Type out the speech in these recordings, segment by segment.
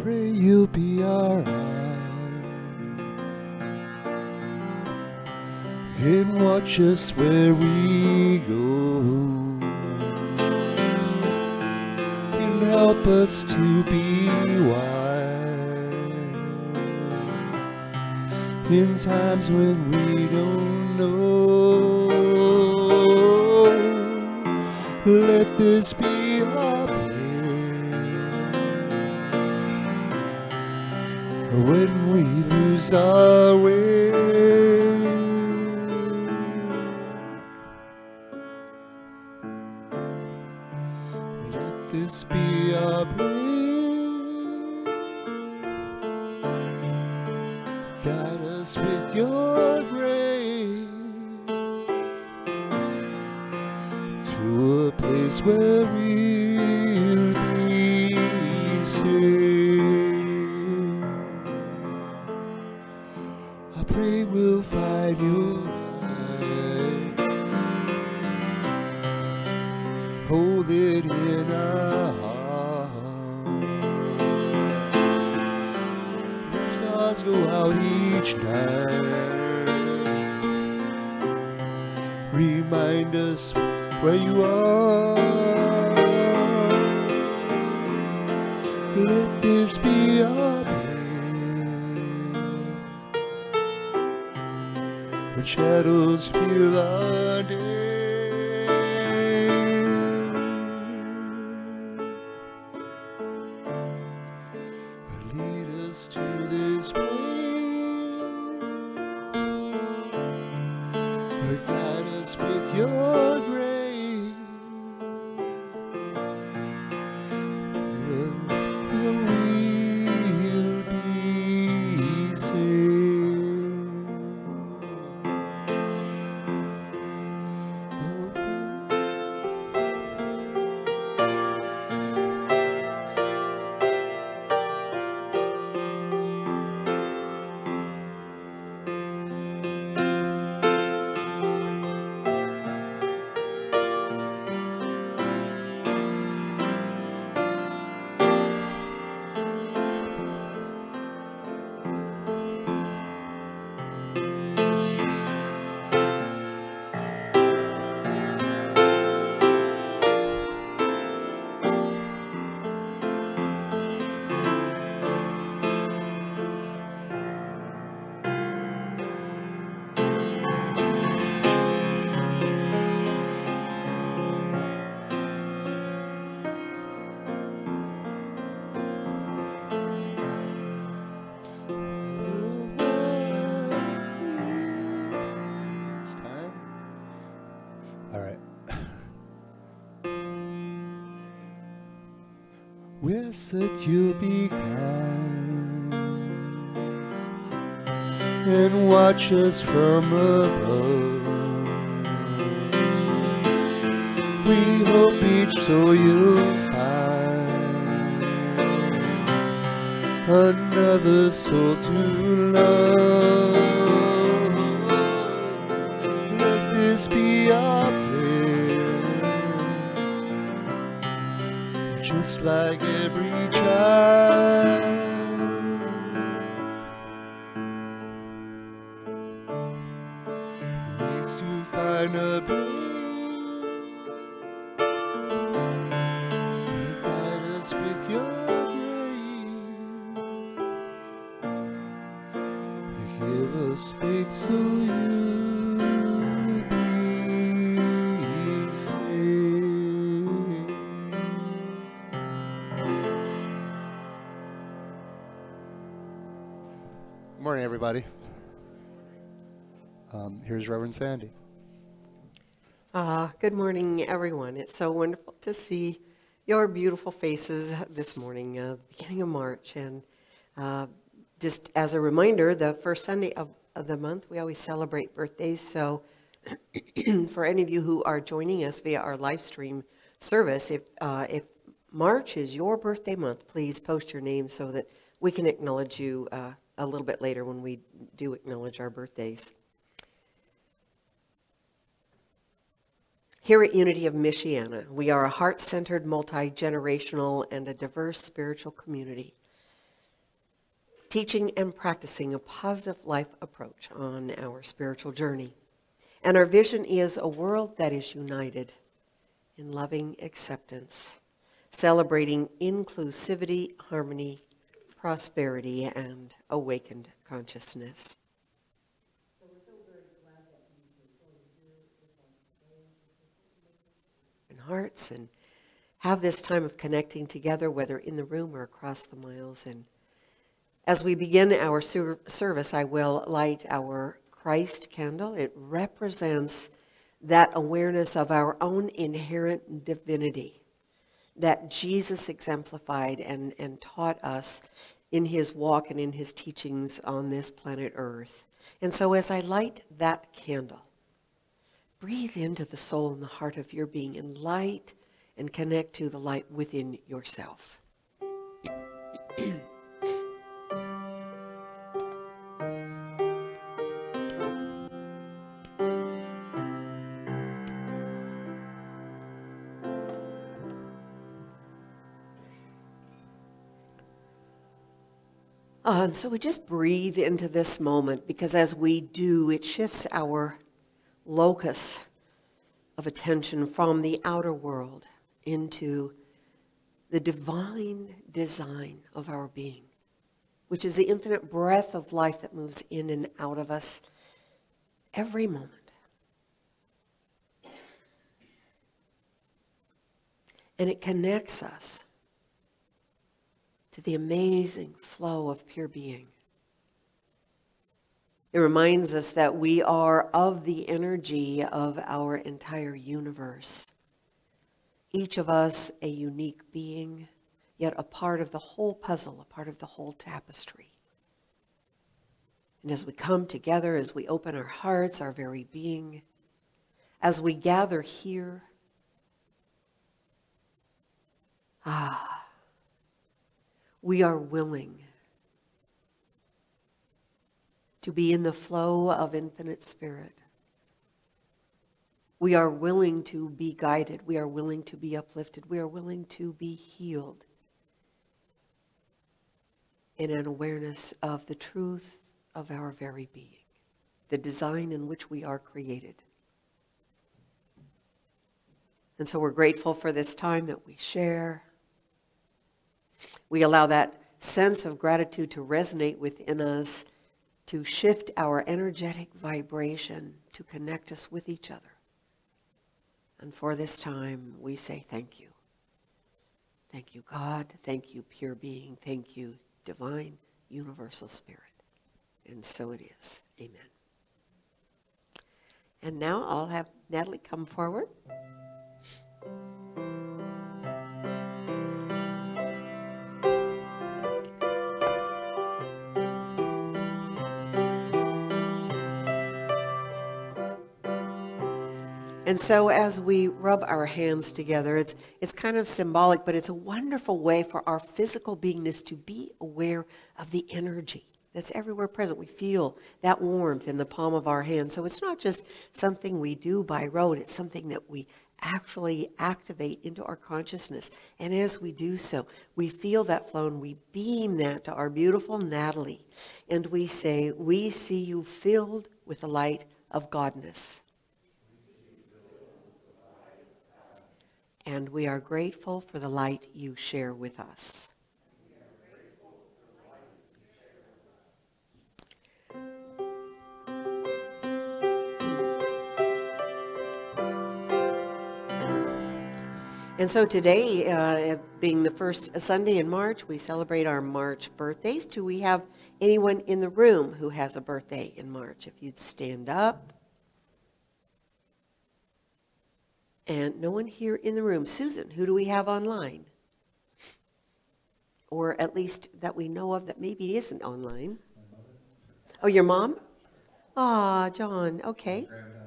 pray you'll be alright and watch us where we go and help us to be wise in times when we don't know. Let this be our prayer when we lose our way. Let this be our prayer. Guide us with your grace to a place where we'll be safe. I pray we'll find your light, hold it in our heart. When stars go out each night, remind us where you are. Let this be our prayer when shadows fill our day. Lead us to this way, guide us with your grace. We'll be safe. We ask that you'll be kind and watch us from above. We hope each soul you'll find another soul to love. Let this be our prayer, just like every child. Needs to find a place, guide us with your grace, give us faith so you'll be saved. Good morning, everybody. Here's Reverend Sandy. Good morning, everyone. It's so wonderful to see your beautiful faces this morning, beginning of March. And just as a reminder, the first Sunday of the month, we always celebrate birthdays. So for any of you who are joining us via our live stream service, if March is your birthday month, please post your name so that we can acknowledge you a little bit later when we do acknowledge our birthdays. Here at Unity of Michiana, we are a heart-centered, multi-generational, and a diverse spiritual community. teaching and practicing a positive life approach on our spiritual journey. And our vision is a world that is united in loving acceptance, celebrating inclusivity, harmony, prosperity, and awakened consciousness. And hearts, and have this time of connecting together, whether in the room or across the miles. And as we begin our service, I will light our Christ candle. It represents that awareness of our own inherent divinity that Jesus exemplified and taught us in his walk and in his teachings on this planet Earth. And so as I light that candle, breathe into the soul and the heart of your being and light and connect to the light within yourself. And so we just breathe into this moment, because as we do, it shifts our locus of attention from the outer world into the divine design of our being, which is the infinite breath of life that moves in and out of us every moment. And it connects us to the amazing flow of pure being. It reminds us that we are of the energy of our entire universe. Each of us a unique being, yet a part of the whole puzzle, a part of the whole tapestry. And as we come together, as we open our hearts, our very being, as we gather here, we are willing to be in the flow of infinite spirit. We are willing to be guided. We are willing to be uplifted. We are willing to be healed in an awareness of the truth of our very being, the design in which we are created. And so we're grateful for this time that we share. We allow that sense of gratitude to resonate within us, to shift our energetic vibration, to connect us with each other. And for this time, we say thank you. Thank you, God. Thank you, pure being. Thank you, divine, universal spirit. And so it is. Amen. And now I'll have Natalie come forward. And so as we rub our hands together, it's kind of symbolic, but it's a wonderful way for our physical beingness to be aware of the energy that's everywhere present. We feel that warmth in the palm of our hand. So it's not just something we do by rote, it's something that we actually activate into our consciousness. And as we do so, we feel that flow and we beam that to our beautiful Natalie. And we say, we see you filled with the light of Godness. And we are grateful for the light you share with us. And so today, being the first Sunday in March, we celebrate our March birthdays. Do we have anyone in the room who has a birthday in March? If you'd stand up. And no one here in the room. Susan, who do we have online? Or at least that we know of that maybe isn't online. Oh, your mom? Ah, John, okay.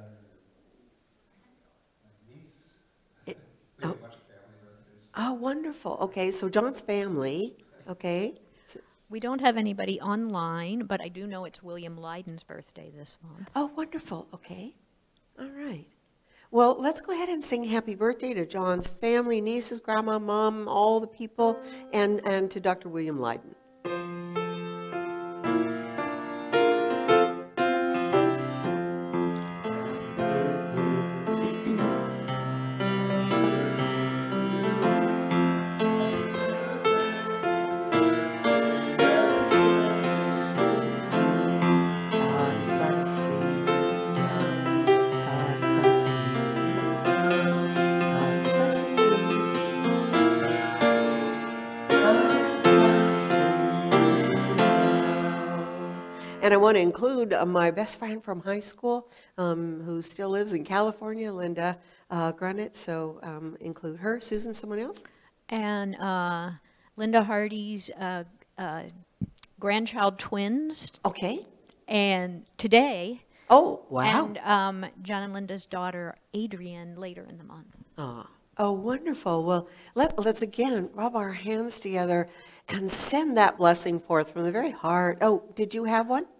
Oh, wonderful. Okay, so John's family, okay. So, we don't have anybody online, but I do know it's William Lydon's birthday this month. oh, wonderful. Okay. All right. Well, let's go ahead and sing happy birthday to John's family, nieces, grandma, mom, all the people, and to Dr. William Lydon. And I want to include my best friend from high school, who still lives in California, Linda Grunnett. So include her. Susan, someone else? And Linda Hardy's grandchild twins, Okay. and today, Oh, wow. and John and Linda's daughter Adrian later in the month. Oh, wonderful. Well, let's again rub our hands together and send that blessing forth from the very heart. Oh, did you have one?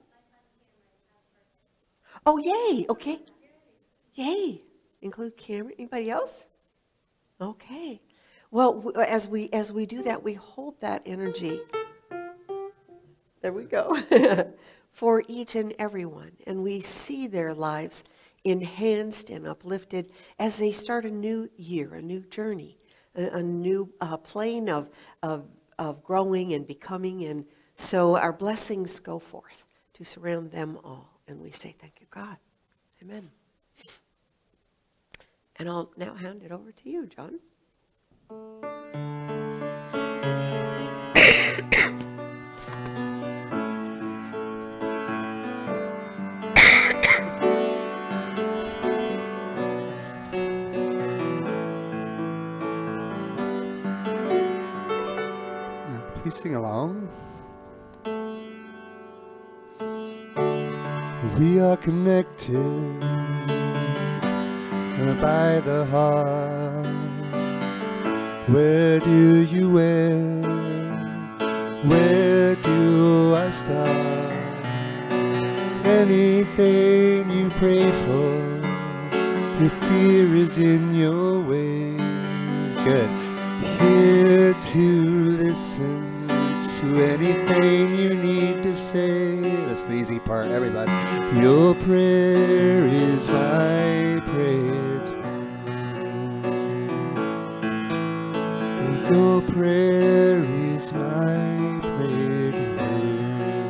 Oh, yay. Okay. Yay. Include Cameron. Anybody else? Okay. Well, as we do that, we hold that energy. There we go. For each and every one. And we see their lives enhanced and uplifted as they start a new year, a new journey, a new plane of growing and becoming. And so our blessings go forth to surround them all. And we say, thank you, God. Amen. And I'll now hand it over to you, John. Please sing along. We are connected by the heart. Where do you end? Where do I start? Anything you pray for, if fear is in your way. Good. Here to listen to anything you need to say. That's the easy part, everybody. Your prayer is my prayer too. Your prayer is my prayer too.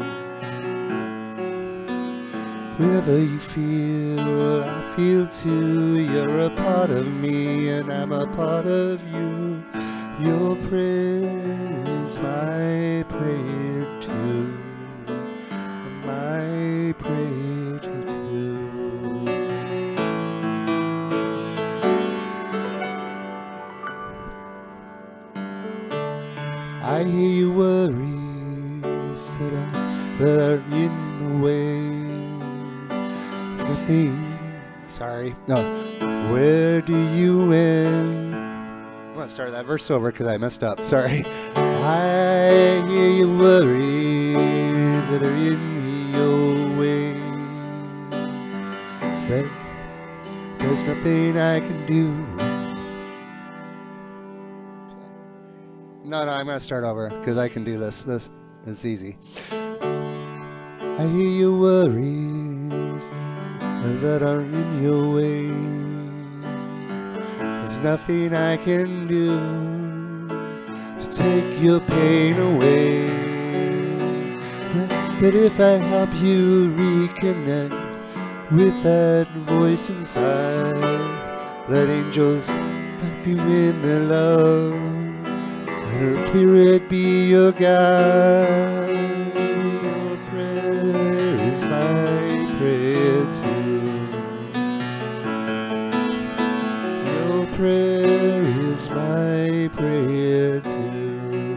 Wherever you feel, I feel too. You're a part of me and I'm a part of you. Your prayer is my prayer too. My prayer too. I hear your worries that are in the way. It's nothing. Sorry. No. Where do you end? I'm going to start that verse over because I messed up. Sorry. I hear your worries that are in your way. But there's nothing I can do. No, I'm going to start over because I can do this. This is easy. I hear your worries that are in your way. There's nothing I can do to take your pain away. But if I help you reconnect with that voice inside, let angels help you in their love, and let Spirit be your guide. Your prayer is my prayer too. Your prayer is my prayer too.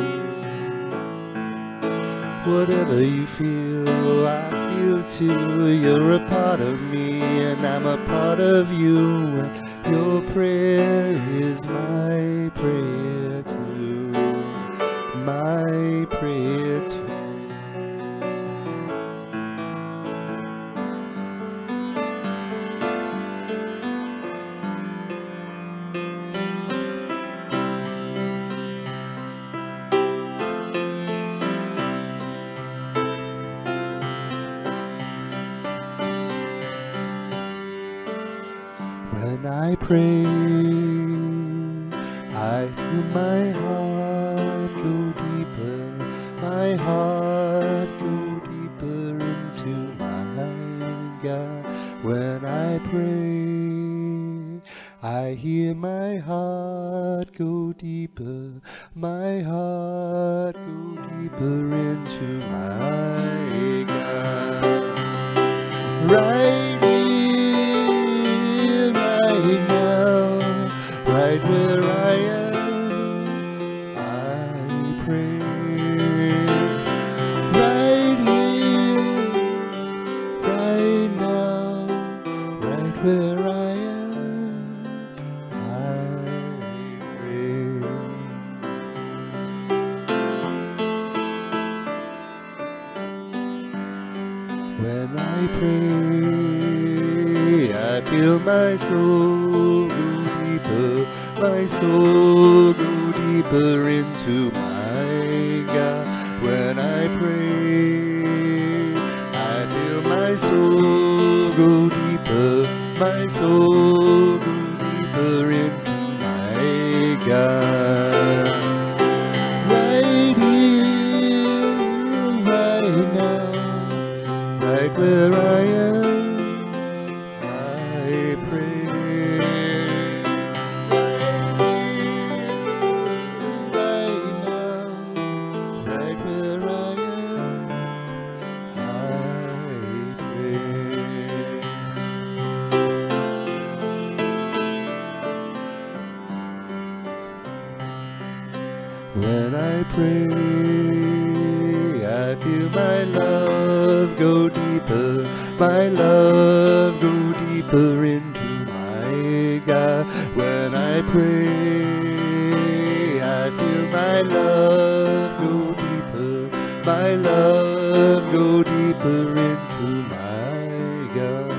Whatever you feel, I feel too. You're a part of me and I'm a part of you. Your prayer is my prayer too. My prayer too. When I pray, I feel my heart go deeper, my heart go deeper into my God. When I pray, I hear my heart go deeper, my heart go deeper into my God. When I pray, I feel my soul go deeper, my soul go deeper into my God. When I pray, I feel my soul go deeper, my soul go deeper into my God. Right here, right now, right where I am, I pray. Right now, right where I am, I pray. When I pray, I feel my love go deeper, my love go deeper into my God. When I pray, I feel my love go deeper, my love go deeper into my God.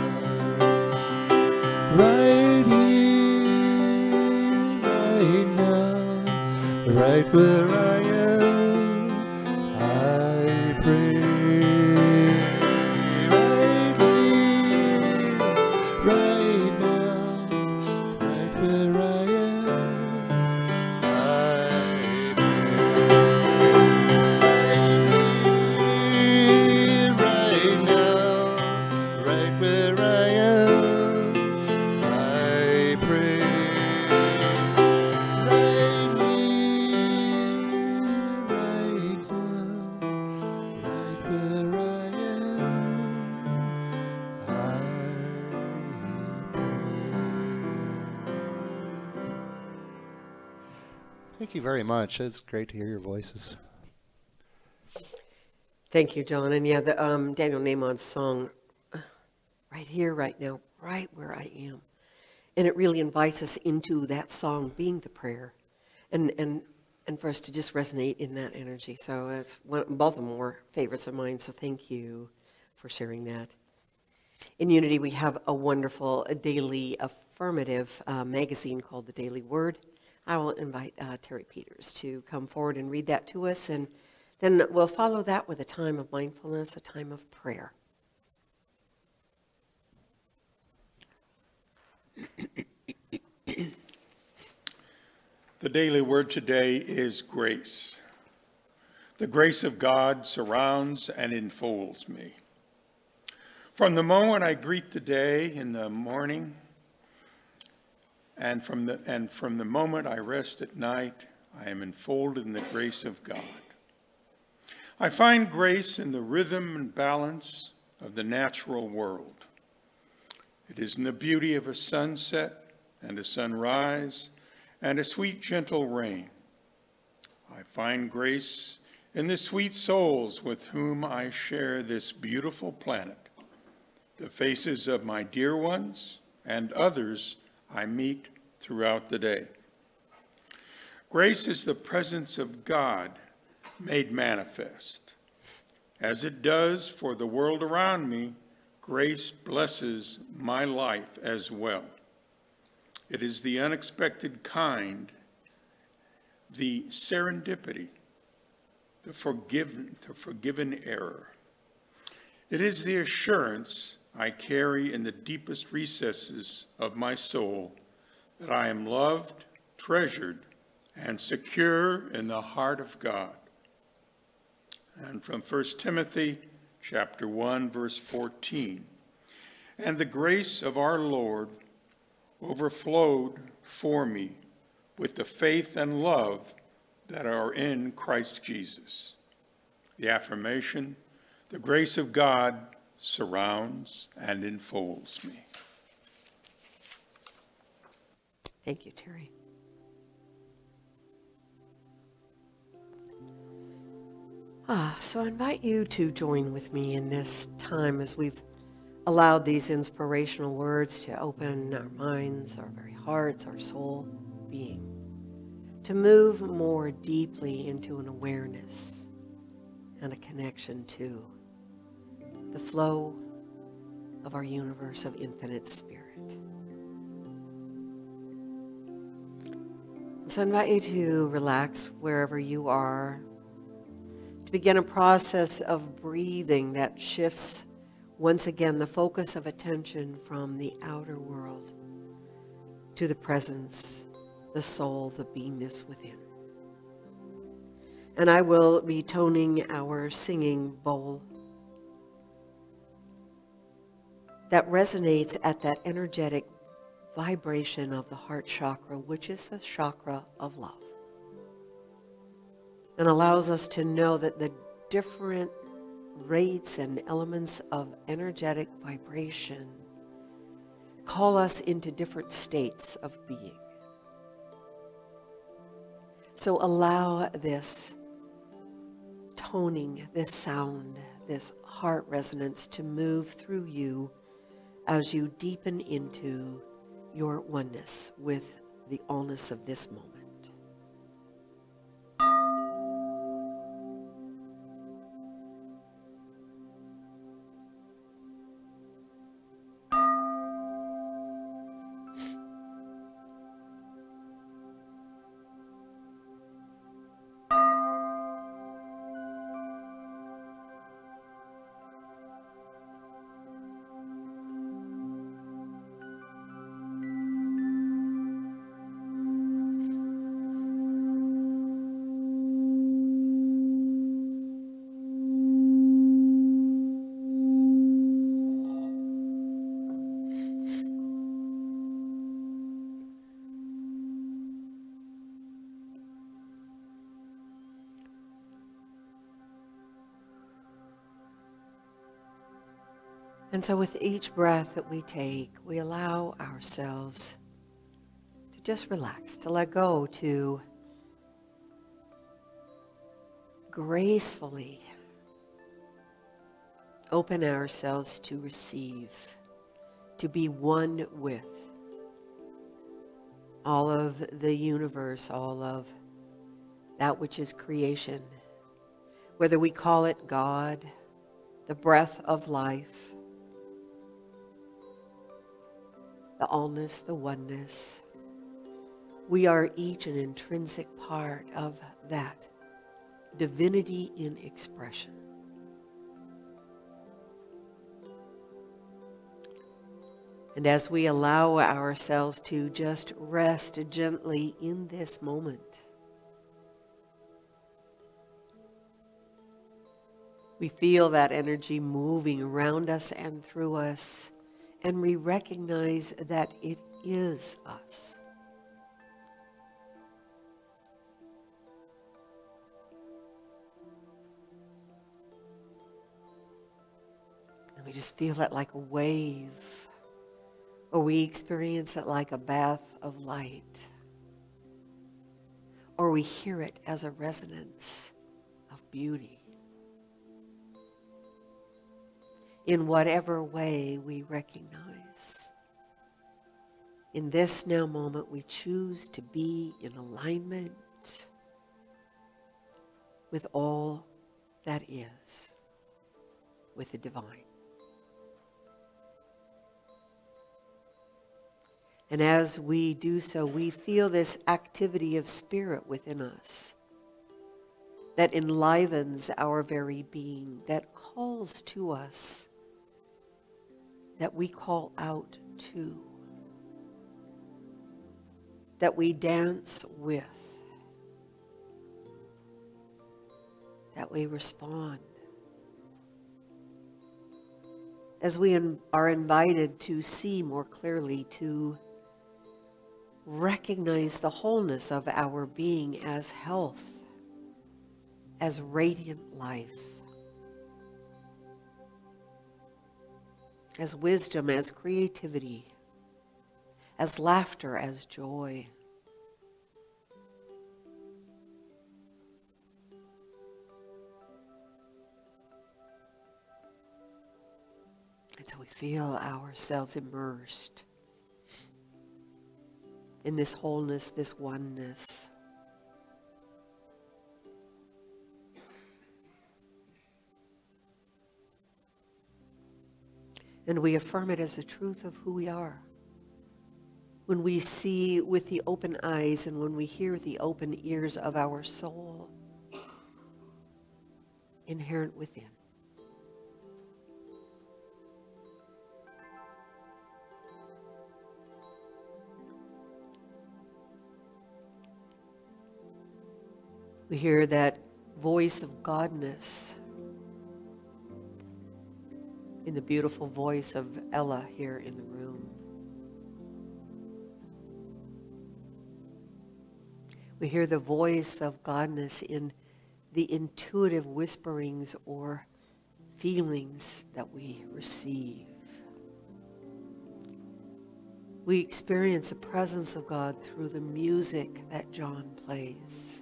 Right here, right now, right where I am, I pray. Right here, right now, right where I am, I pray. Right here, right now, right where I am, I pray. Right here, right now, right where I am, I pray. Thank you very much. It's great to hear your voices. Thank you, John. And yeah, the Daniel Nahmon's song, right here, right now, right where I am. And it really invites us into that song being the prayer and for us to just resonate in that energy. So it's both of them were favorites of mine, so thank you for sharing that. In Unity, we have a wonderful daily affirmative magazine called The Daily Word. I will invite Terry Peters to come forward and read that to us, and then we'll follow that with a time of mindfulness, a time of prayer. The daily word today is grace. The grace of God surrounds and enfolds me. From the moment I greet the day in the morning, and from the moment I rest at night, I am enfolded in the grace of God. I find grace in the rhythm and balance of the natural world. It is in the beauty of a sunset and a sunrise and a sweet, gentle rain. I find grace in the sweet souls with whom I share this beautiful planet, the faces of my dear ones and others I meet throughout the day. Grace is the presence of God made manifest. As it does for the world around me, grace blesses my life as well. It is the unexpected kind, the serendipity, the forgiven error. It is the assurance I carry in the deepest recesses of my soul that I am loved, treasured, and secure in the heart of God. And from 1 Timothy chapter 1, verse 14, and the grace of our Lord overflowed for me with the faith and love that are in Christ Jesus. The affirmation, the grace of God surrounds and enfolds me. Thank you, Terry. So I invite you to join with me in this time as we've allowed these inspirational words to open our minds, our very hearts, our soul being, to move more deeply into an awareness and a connection to the flow of our universe of infinite spirit. So I invite you to relax wherever you are, to begin a process of breathing that shifts once again the focus of attention from the outer world to the presence, the soul, the beingness within. And I will be toning our singing bowl that resonates at that energetic vibration of the heart chakra, which is the chakra of love, and allows us to know that the different rates and elements of energetic vibration call us into different states of being. So allow this toning, this sound, this heart resonance to move through you as you deepen into your oneness with the allness of this moment. And so with each breath that we take, we allow ourselves to just relax, to let go, to gracefully open ourselves to receive, to be one with all of the universe, all of that which is creation, whether we call it God, the breath of life, the allness, the oneness. We are each an intrinsic part of that divinity in expression. And as we allow ourselves to just rest gently in this moment, we feel that energy moving around us and through us, and we recognize that it is us. And we just feel it like a wave, or we experience it like a bath of light, or we hear it as a resonance of beauty. In whatever way we recognize. In this now moment, we choose to be in alignment with all that is, with the divine. And as we do so, we feel this activity of spirit within us that enlivens our very being, that calls to us, that we call out to, that we dance with, that we respond. As we are invited to see more clearly, to recognize the wholeness of our being as health, as radiant life, as wisdom, as creativity, as laughter, as joy. And so we feel ourselves immersed in this wholeness, this oneness. And we affirm it as the truth of who we are. When we see with the open eyes and when we hear with the open ears of our soul, inherent within. We hear that voice of Godness in the beautiful voice of Ella here in the room. We hear the voice of Godness in the intuitive whisperings or feelings that we receive. We experience the presence of God through the music that John plays.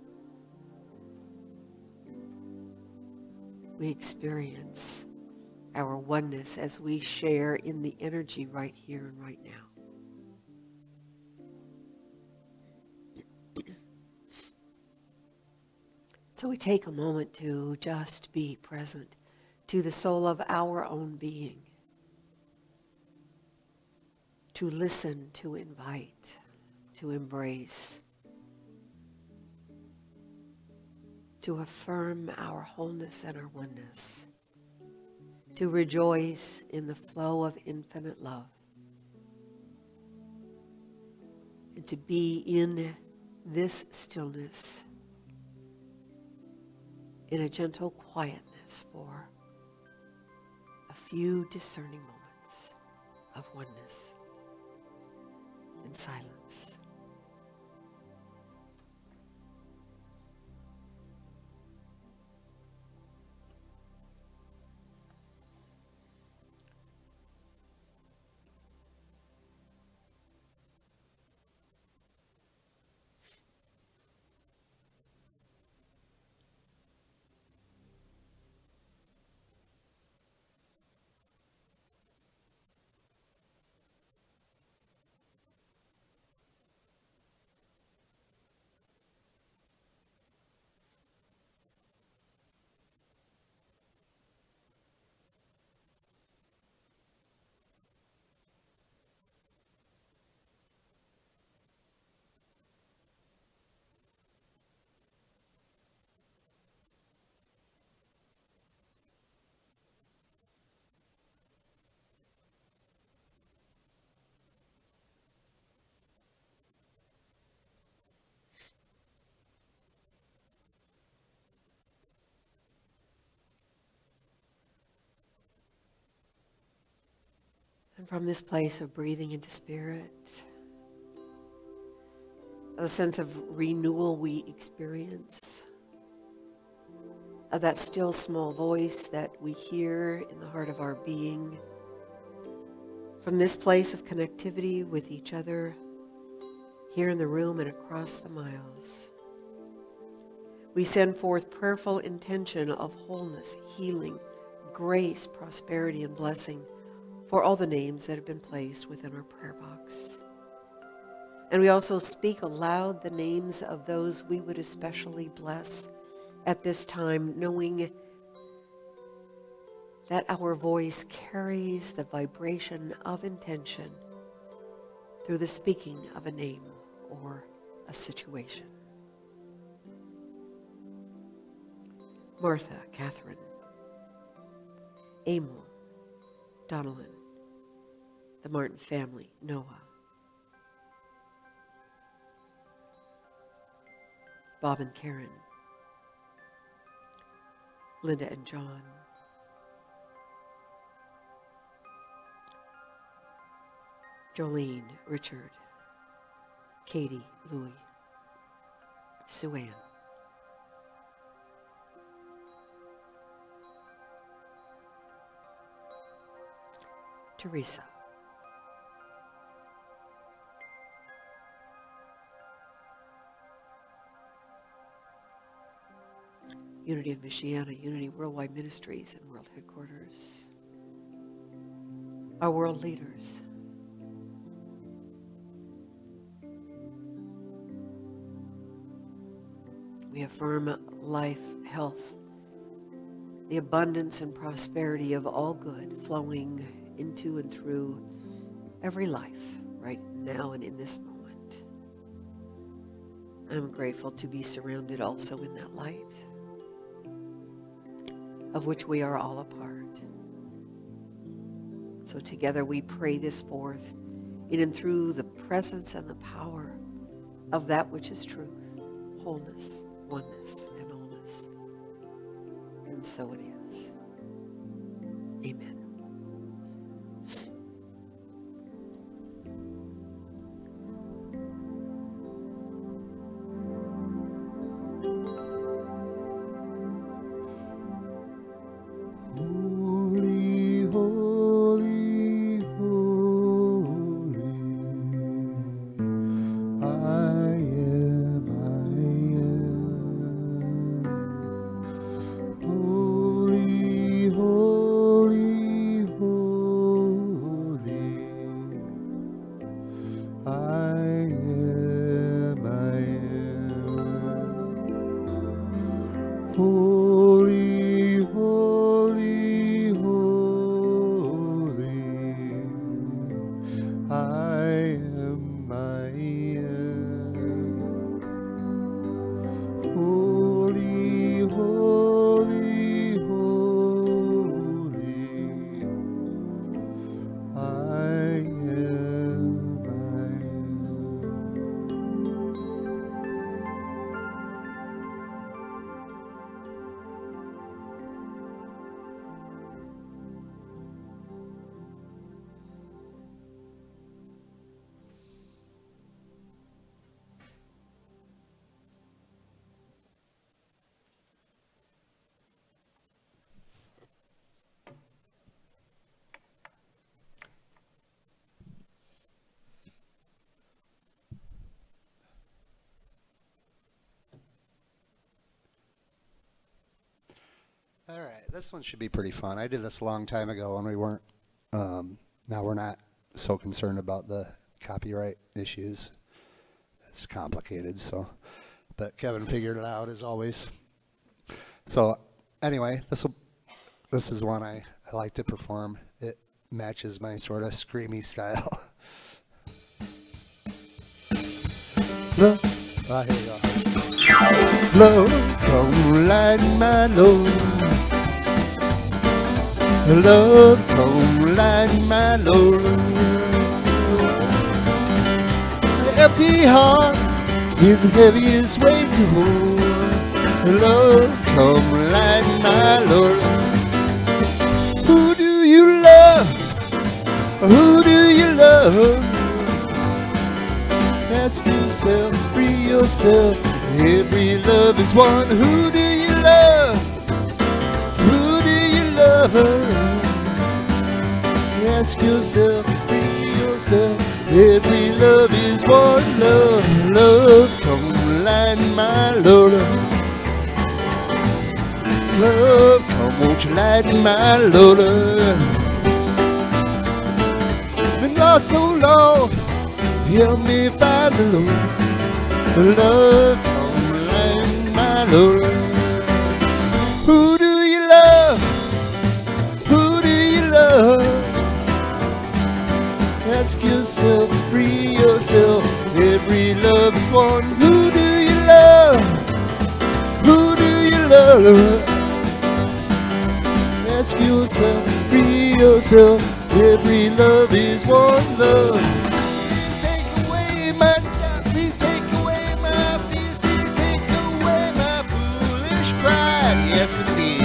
We experience our oneness as we share in the energy right here and right now. So we take a moment to just be present to the soul of our own being, to listen, to invite, to embrace, to affirm our wholeness and our oneness, to rejoice in the flow of infinite love, and to be in this stillness, in a gentle quietness for a few discerning moments of oneness and silence. And from this place of breathing into spirit, a sense of renewal we experience, of that still small voice that we hear in the heart of our being, from this place of connectivity with each other, here in the room and across the miles, we send forth prayerful intention of wholeness, healing, grace, prosperity, and blessing for all the names that have been placed within our prayer box. And we also speak aloud the names of those we would especially bless at this time, knowing that our voice carries the vibration of intention through the speaking of a name or a situation. Martha, Catherine, Emil, Donalyn, the Martin family, Noah, Bob and Karen, Linda and John, Jolene, Richard, Katie, Louie, Sue Ann, Teresa, Unity of Michiana, Unity Worldwide Ministries and World Headquarters, our world leaders, we affirm life, health, the abundance and prosperity of all good flowing into and through every life right now and in this moment. I'm grateful to be surrounded also in that light, of which we are all a part. So together we pray this forth in and through the presence and the power of that which is truth, wholeness, oneness, and allness. And so it is. Amen. Holy, holy, holy, I am. Holy, holy, holy, I am. Holy, holy, holy, I am. Holy, holy, holy, I am. All right, this one should be pretty fun. I did this a long time ago when we weren't, now we're not so concerned about the copyright issues. It's complicated, so, but Kevin figured it out as always. So anyway, this is one I like to perform. It matches my sort of screamy style. Love, here we go. Love, come light my load. Love, come light my load. The empty heart is the heaviest weight to hold. Love, come light my load. Who do you love? Who do you love? Ask yourself, free yourself. Every love is one. Who do you love? Who do you love? Ask yourself, free yourself. Every love is one. Love, love, come light my load. Love, come won't you light my load. Been lost so long, help me find the Lord. Love, come light my load. Who do you love? Who do you love? Ask yourself, free yourself. Every love is one. Who do you love? Who do you love? Ask yourself, free yourself. Every love is one. Love. Please take away my doubt. Please take away my fears. Please take away my foolish pride. Yes, indeed.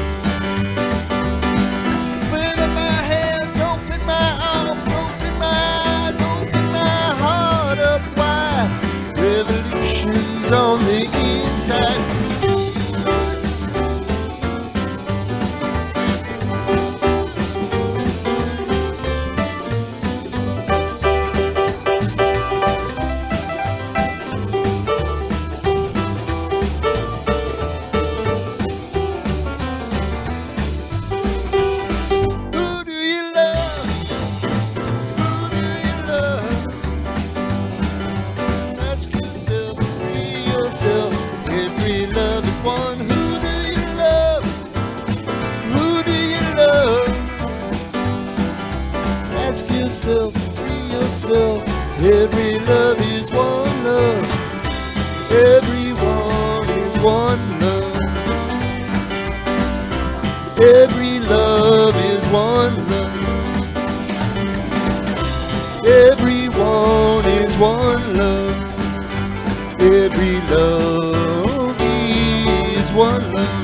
Open my hands, open my arms, open my eyes, open my heart up wide. Revolution's on the inside. Every love yourself, free yourself. Every love is one love. Everyone is one love. Every love is one love. Everyone is one love. Every love is one love.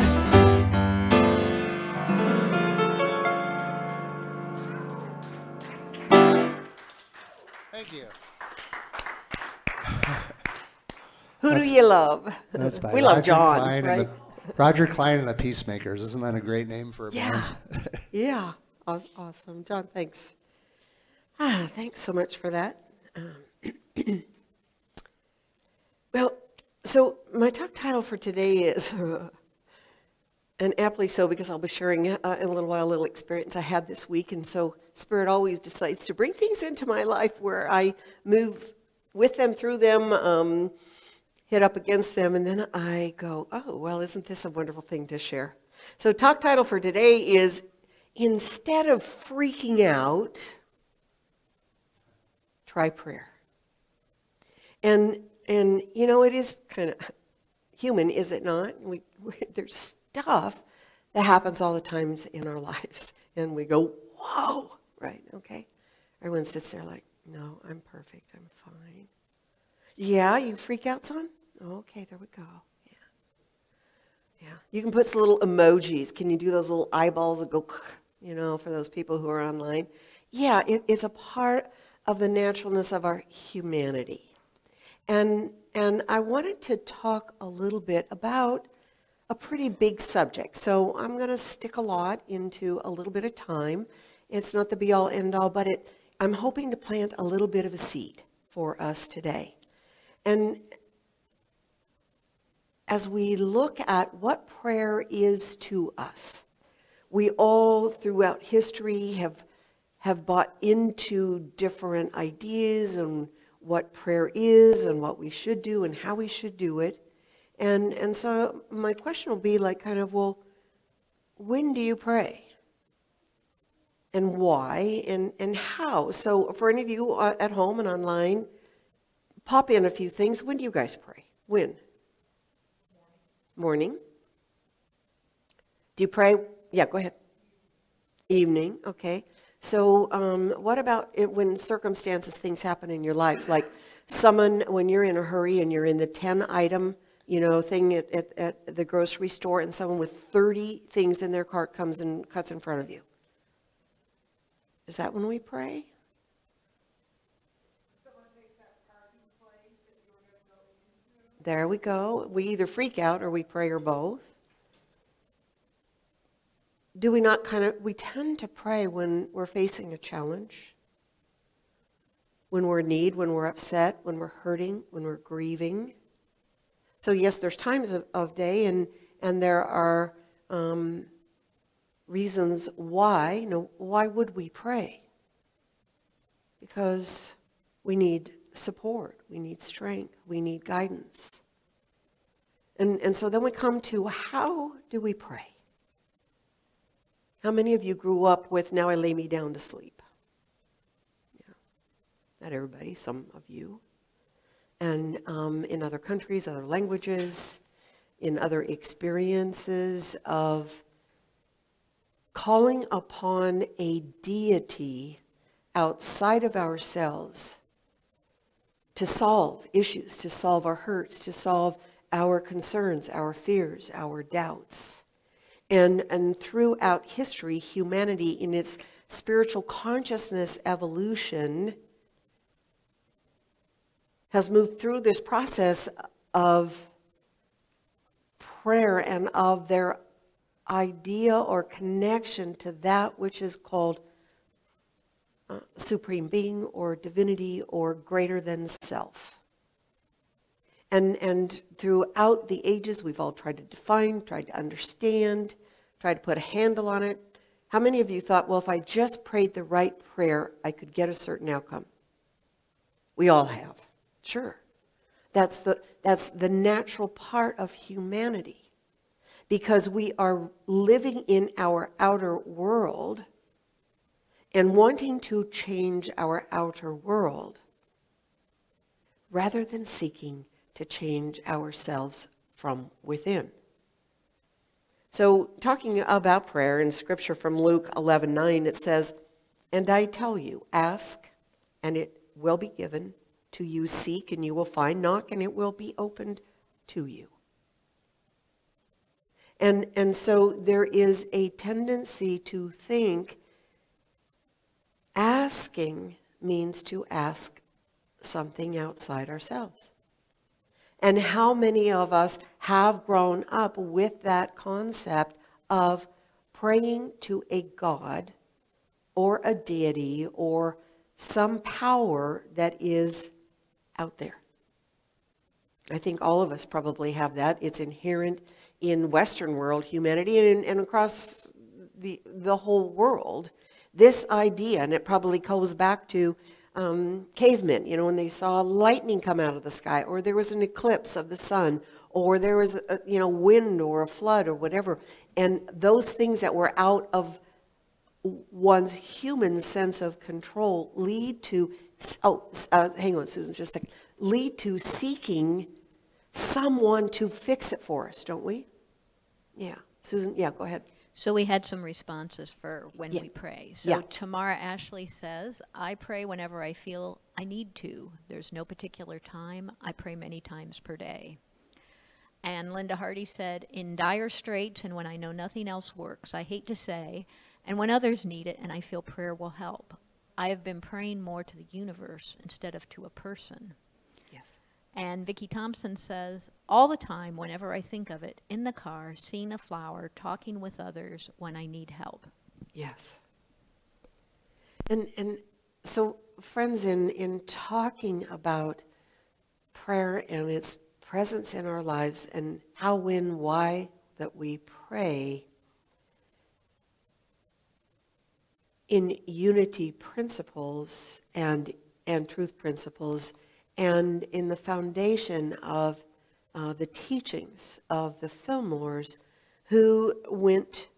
Thank you. Who do you love? That's by We love Roger John, Klein and right? Roger Klein and the Peacemakers. Isn't that a great name for a Yeah, band? yeah, awesome. John, thanks. Thanks so much for that. Well, so my talk title for today is, and aptly so because I'll be sharing in a little while a little experience I had this week, and so Spirit always decides to bring things into my life where I move with them, through them, hit up against them, and then I go, oh, well, isn't this a wonderful thing to share? So talk title for today is, instead of freaking out, try prayer. And you know, it is kind of human, is it not? There's stuff that happens all the times in our lives, and we go, whoa, right, okay. Everyone sits there like, no, I'm perfect, I'm fine. Yeah, you freak out, son? Okay, there we go. Yeah. You can put some little emojis. Can you do those little eyeballs that go, you know, for those people who are online? Yeah, it's a part of the naturalness of our humanity. And I wanted to talk a little bit about a pretty big subject. So I'm going to stick a lot into a little bit of time. It's not the be-all, end-all, but I'm hoping to plant a little bit of a seed for us today. And as we look at what prayer is to us, we all throughout history have bought into different ideas and what prayer is and what we should do and how we should do it. And so my question will be like kind of, well, when do you pray? And why? And how? So for any of you at home and online, pop in a few things. When do you guys pray? When? Morning. Do you pray? Yeah, go ahead. Evening, okay. So what about when circumstances, things happen in your life, like someone, when you're in a hurry and you're in the 10-item, you know, thing at the grocery store, and someone with 30 things in their cart comes and cuts in front of you? Is that when we pray? There we go. We either freak out or we pray or both. Do we not we tend to pray when we're facing a challenge, when we're in need, when we're upset, when we're hurting, when we're grieving. So yes, there's times of day and there are reasons why. Why would we pray? Because we need support, we need strength, we need guidance. And so then we come to, how do we pray? How many of you grew up with, now I lay me down to sleep? Yeah. Not everybody, some of you. And in other countries, other languages, in other experiences of calling upon a deity outside of ourselves to solve issues, to solve our hurts, to solve our concerns, our fears, our doubts. And throughout history, humanity in its spiritual consciousness evolution has moved through this process of prayer and of their idea or connection to that which is called supreme being or divinity or greater than self. And throughout the ages, we've all tried to define, tried to understand, tried to put a handle on it. How many of you thought, well, if I just prayed the right prayer, I could get a certain outcome? We all have. Sure. That's the natural part of humanity, because we are living in our outer world, and wanting to change our outer world rather than seeking to change ourselves from within. So talking about prayer in scripture from Luke 11:9, it says, "And I tell you, ask, and it will be given to you. Seek, and you will find. Knock, and it will be opened to you." And so there is a tendency to think asking means to ask something outside ourselves. And how many of us have grown up with that concept of praying to a God or a deity or some power that is out there? I think all of us probably have that. It's inherent in Western world humanity and across the whole world. This idea, and it probably goes back to cavemen, when they saw lightning come out of the sky, or there was an eclipse of the sun, or there was a wind or a flood or whatever, and those things that were out of one's human sense of control lead to hang on, Susan, just a second, lead to seeking someone to fix it for us, don't we? Yeah, Susan, yeah, go ahead. So we had some responses for when Yeah. we pray. So Yeah. Tamara Ashley says, I pray whenever I feel I need to. There's no particular time. I pray many times per day. And Linda Hardy said, in dire straits and when I know nothing else works, I hate to say, and when others need it and I feel prayer will help. I have been praying more to the universe instead of to a person. Yes. And Vicki Thompson says, all the time, whenever I think of it, in the car, seeing a flower, talking with others when I need help. Yes. And so, friends, in talking about prayer and its presence in our lives and how, when, why that we pray, in unity principles and truth principles, and in the foundation of the teachings of the Fillmores, who went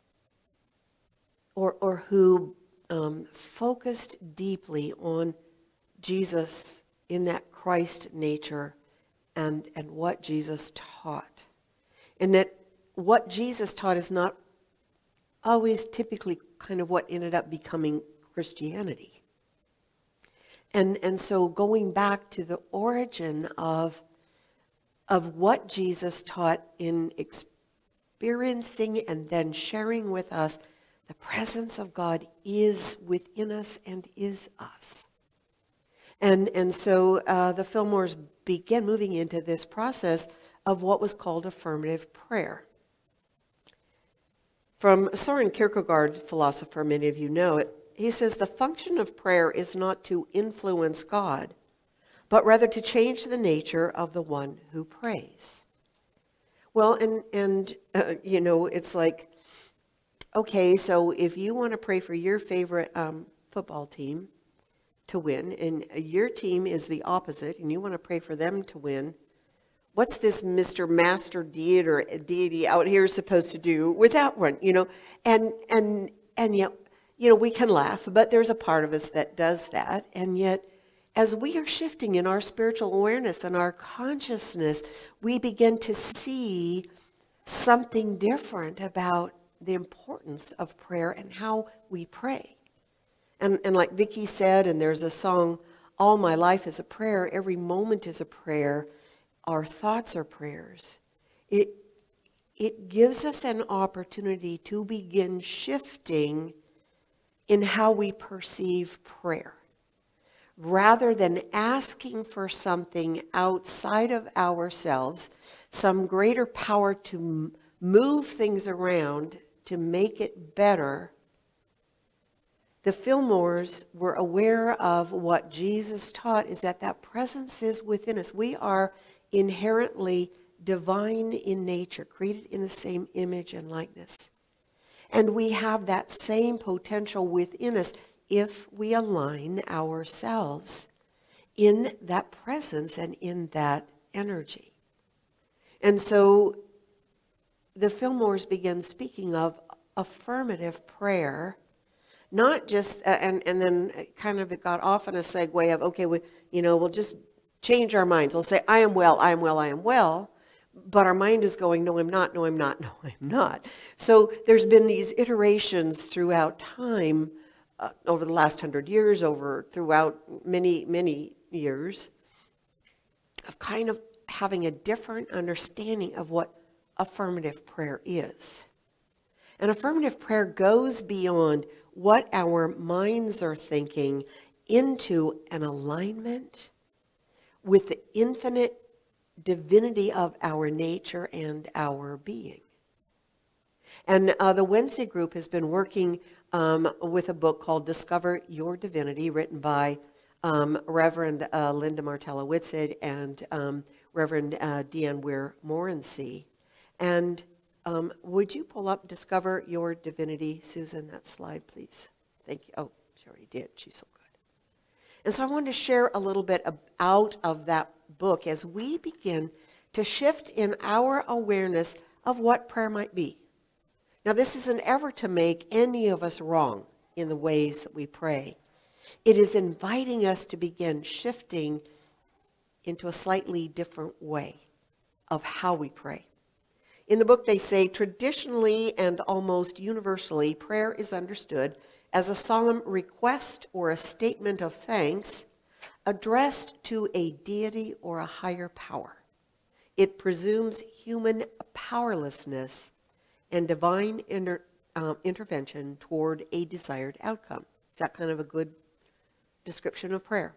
or who focused deeply on Jesus in that Christ nature and what Jesus taught. And that what Jesus taught is not always typically kind of what ended up becoming Christianity. And so going back to the origin of what Jesus taught in experiencing and then sharing with us, the presence of God is within us and is us. And so the Fillmores began moving into this process of what was called affirmative prayer. From Søren Kierkegaard, philosopher, many of you know it, he says, the function of prayer is not to influence God, but rather to change the nature of the one who prays. Well, and it's like, okay, so if you want to pray for your favorite football team to win, and your team is the opposite, and you want to pray for them to win, what's this Mr. Master deity out here supposed to do with that one? And yet, we can laugh, but there's a part of us that does that. And yet, as we are shifting in our spiritual awareness and our consciousness, we begin to see something different about the importance of prayer and how we pray. And like Vicki said, and there's a song, all my life is a prayer, every moment is a prayer, our thoughts are prayers. It gives us an opportunity to begin shifting in how we perceive prayer. Rather than asking for something outside of ourselves, some greater power to move things around, to make it better, the Fillmores were aware of what Jesus taught, is that presence is within us. We are inherently divine in nature, created in the same image and likeness. And we have that same potential within us if we align ourselves in that presence and in that energy. And so the Fillmores began speaking of affirmative prayer not just, and then kind of it got off in a segue of, okay, we'll just change our minds. We'll say, I am well, I am well, I am well. But our mind is going, no, I'm not, no, I'm not, no, I'm not. So there's been these iterations throughout time, over the last 100 years, throughout many, many years, of kind of having a different understanding of what affirmative prayer is. And affirmative prayer goes beyond what our minds are thinking into an alignment with the infinite divinity of our nature and our being. And the Wednesday group has been working with a book called Discover Your Divinity, written by Reverend Linda Martella Whitsett and Reverend Deanne Weir Morency. And would you pull up Discover Your Divinity, Susan, that slide, please? Thank you. Oh, she already did. She's so good. And so I wanted to share a little bit out of that book as we begin to shift in our awareness of what prayer might be. Now, this isn't ever to make any of us wrong in the ways that we pray. It is inviting us to begin shifting into a slightly different way of how we pray. In the book, they say, traditionally and almost universally, prayer is understood as a solemn request or a statement of thanks addressed to a deity or a higher power. It presumes human powerlessness and divine intervention toward a desired outcome. Is that kind of a good description of prayer?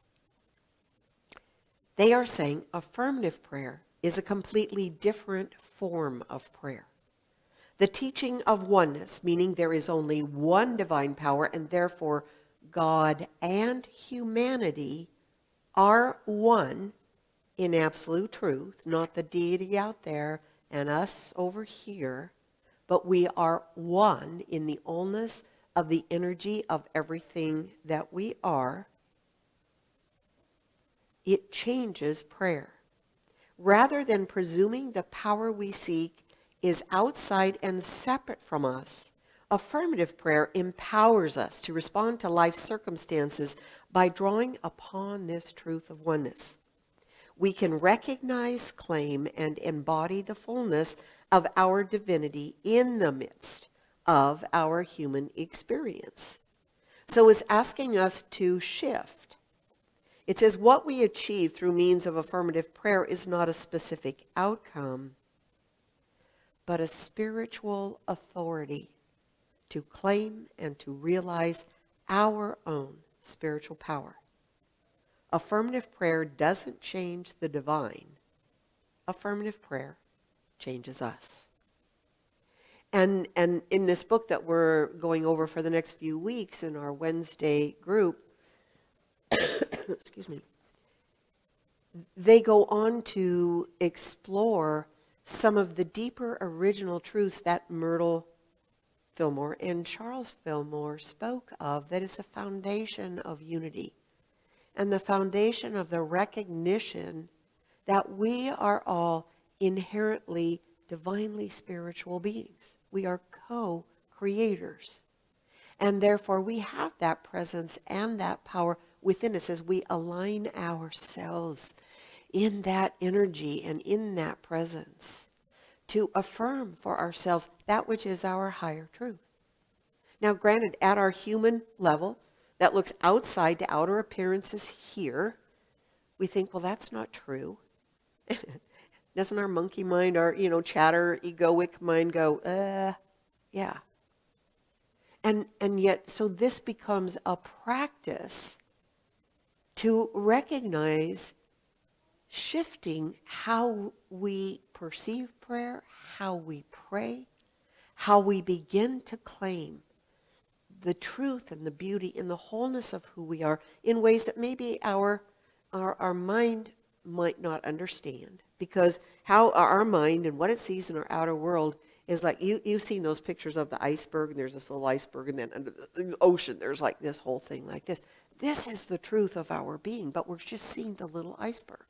They are saying affirmative prayer is a completely different form of prayer. The teaching of oneness, meaning there is only one divine power and therefore God and humanity are one in absolute truth, not the deity out there and us over here, but we are one in the allness of the energy of everything that we are. It changes prayer. Rather than presuming the power we seek is outside and separate from us, affirmative prayer empowers us to respond to life's circumstances by drawing upon this truth of oneness. We can recognize, claim, and embody the fullness of our divinity in the midst of our human experience. So it's asking us to shift. It says what we achieve through means of affirmative prayer is not a specific outcome, but a spiritual authority to claim and to realize our own spiritual power. Affirmative prayer doesn't change the divine. Affirmative prayer changes us. And in this book that we're going over for the next few weeks in our Wednesday group, excuse me, they go on to explore some of the deeper original truths that Myrtle Fillmore and Charles Fillmore spoke of, that is the foundation of unity and the foundation of the recognition that we are all inherently divinely spiritual beings. We are co-creators. And therefore we have that presence and that power within us as we align ourselves in that energy and in that presence to affirm for ourselves that which is our higher truth. Now, granted, at our human level, that looks outside to outer appearances here, we think, well, that's not true. Doesn't our monkey mind, our, chatter, egoic mind go, yeah. And yet, so this becomes a practice to recognize shifting how we perceive prayer, how we pray, how we begin to claim the truth and the beauty and the wholeness of who we are in ways that maybe our mind might not understand. Because how our mind and what it sees in our outer world is like, you've seen those pictures of the iceberg, and there's this little iceberg, and then under the ocean there's like this whole thing like this. This is the truth of our being, but we're just seeing the little iceberg.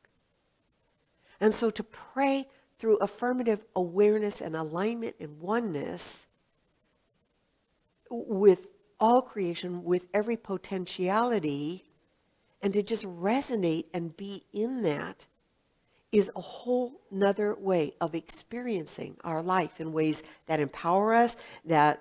And so to pray through affirmative awareness and alignment and oneness with all creation with every potentiality, and to just resonate and be in that is a whole nother way of experiencing our life in ways that empower us, that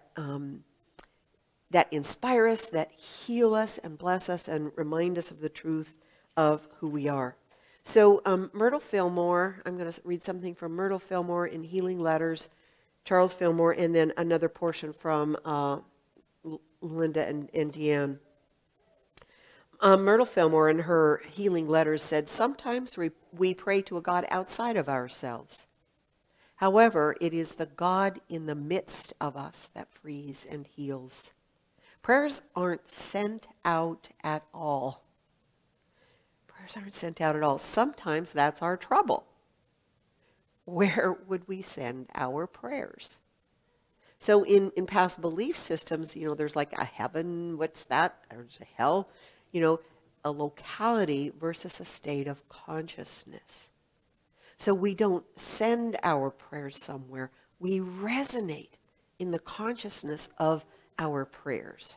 inspire us, that heal us and bless us and remind us of the truth of who we are. So Myrtle Fillmore, I'm going to read something from Myrtle Fillmore in Healing Letters, Charles Fillmore, and then another portion from Linda and Deanne. Myrtle Fillmore in her Healing Letters said, sometimes we pray to a God outside of ourselves. However, it is the God in the midst of us that frees and heals. Prayers aren't sent out at all. Prayers aren't sent out at all. Sometimes that's our trouble. Where would we send our prayers? So in past belief systems, there's like a heaven, what's that? There's a hell, a locality versus a state of consciousness. So we don't send our prayers somewhere. We resonate in the consciousness of our prayers.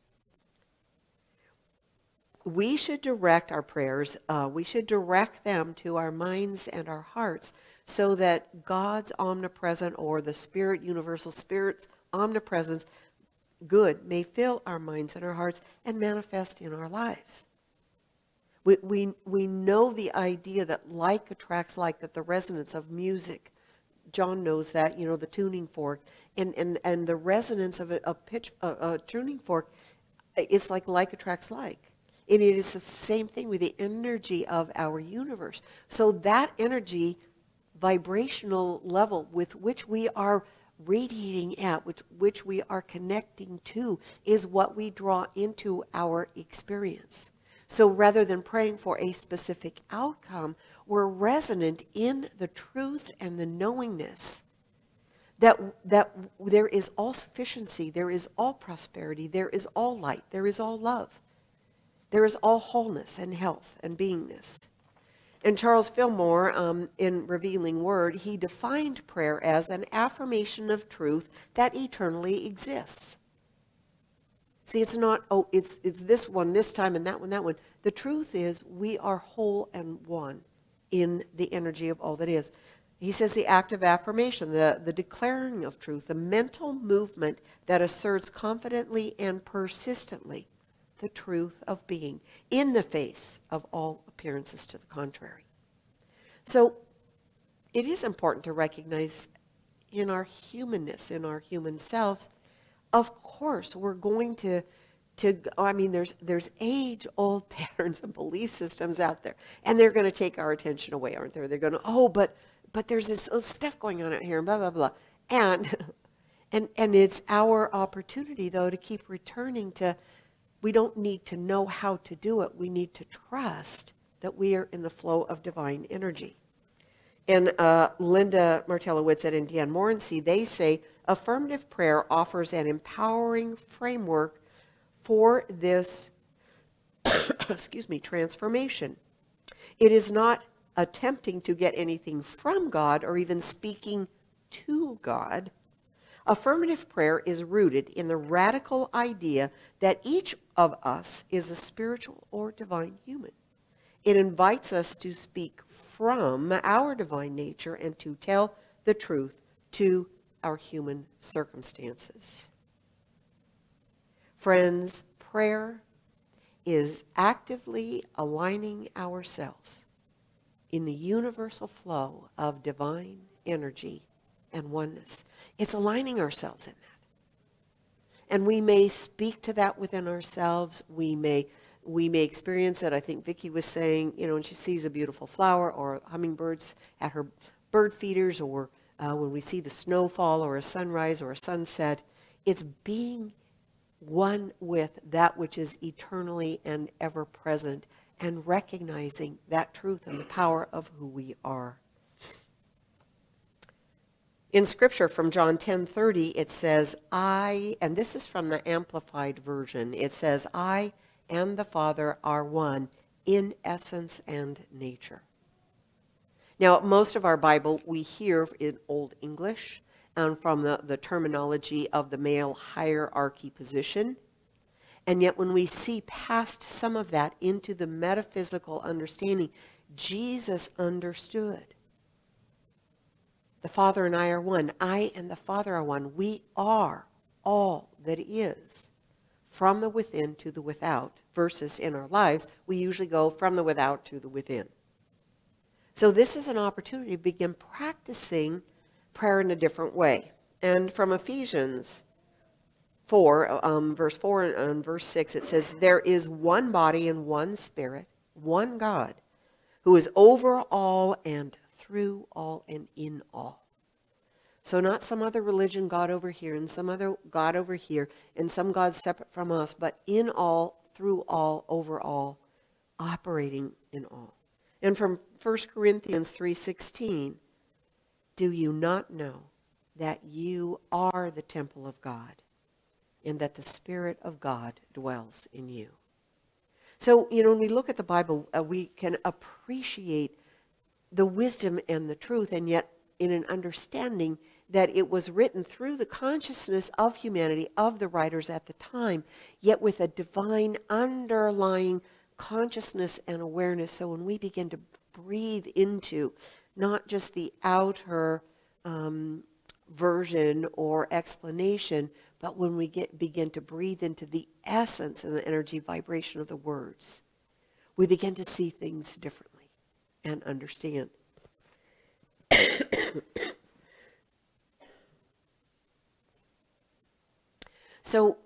We should direct our prayers, we should direct them to our minds and our hearts so that God's omnipresent, or the Spirit, universal Spirit's omnipresence, good, may fill our minds and our hearts and manifest in our lives. We know the idea that like attracts like, that the resonance of music, John knows that, the tuning fork, and the resonance of a tuning fork, it's like attracts like. And it is the same thing with the energy of our universe. So that energy, vibrational level with which we are radiating at, which we are connecting to, is what we draw into our experience. So rather than praying for a specific outcome, we're resonant in the truth and the knowingness that there is all sufficiency, there is all prosperity, there is all light, there is all love. There is all wholeness and health and beingness. And Charles Fillmore, in Revealing Word, he defined prayer as an affirmation of truth that eternally exists. See, it's not, it's this one this time and that one that one. The truth is we are whole and one in the energy of all that is. He says the act of affirmation, the declaring of truth, the mental movement that asserts confidently and persistently the truth of being in the face of all appearances to the contrary. So it is important to recognize in our humanness, in our human selves, of course we're going to there's age-old patterns and belief systems out there, and they're going to take our attention away, aren't they? They're going to, but there's this stuff going on out here, and blah, blah, blah. And it's our opportunity, though, to keep returning to, we don't need to know how to do it. We need to trust that we are in the flow of divine energy. And Linda Martella-Whitsett and Deanne Morency, they say affirmative prayer offers an empowering framework for this transformation. It is not attempting to get anything from God or even speaking to God. Affirmative prayer is rooted in the radical idea that each of us is a spiritual or divine human. It invites us to speak from our divine nature and to tell the truth to our human circumstances. Friends, prayer is actively aligning ourselves in the universal flow of divine energy and oneness. It's aligning ourselves in that. And we may speak to that within ourselves. We may experience it. I think Vicki was saying, when she sees a beautiful flower or hummingbirds at her bird feeders, or when we see the snowfall or a sunrise or a sunset, it's being one with that which is eternally and ever present, and recognizing that truth and the power of who we are. In Scripture from John 10:30, it says, and this is from the Amplified Version, it says, I and the Father are one in essence and nature. Now, most of our Bible we hear in Old English, and from the terminology of the male hierarchy position. And yet when we see past some of that into the metaphysical understanding, Jesus understood. The Father and I are one. I and the Father are one. We are all that is, from the within to the without, versus in our lives, we usually go from the without to the within. So this is an opportunity to begin practicing prayer in a different way. And from Ephesians 4, verse 4 and verse 6, it says, there is one body and one spirit, one God, who is over all and through all and in all. So not some other religion God over here and some other God over here and some God separate from us, but in all, through all, over all, operating in all. And from 1 Corinthians 3:16, do you not know that you are the temple of God and that the Spirit of God dwells in you? So, when we look at the Bible, we can appreciate the wisdom and the truth, and yet in an understanding that it was written through the consciousness of humanity, of the writers at the time, yet with a divine underlying consciousness and awareness. So when we begin to breathe into not just the outer version or explanation, but when we begin to breathe into the essence and the energy vibration of the words, we begin to see things differently and understand. So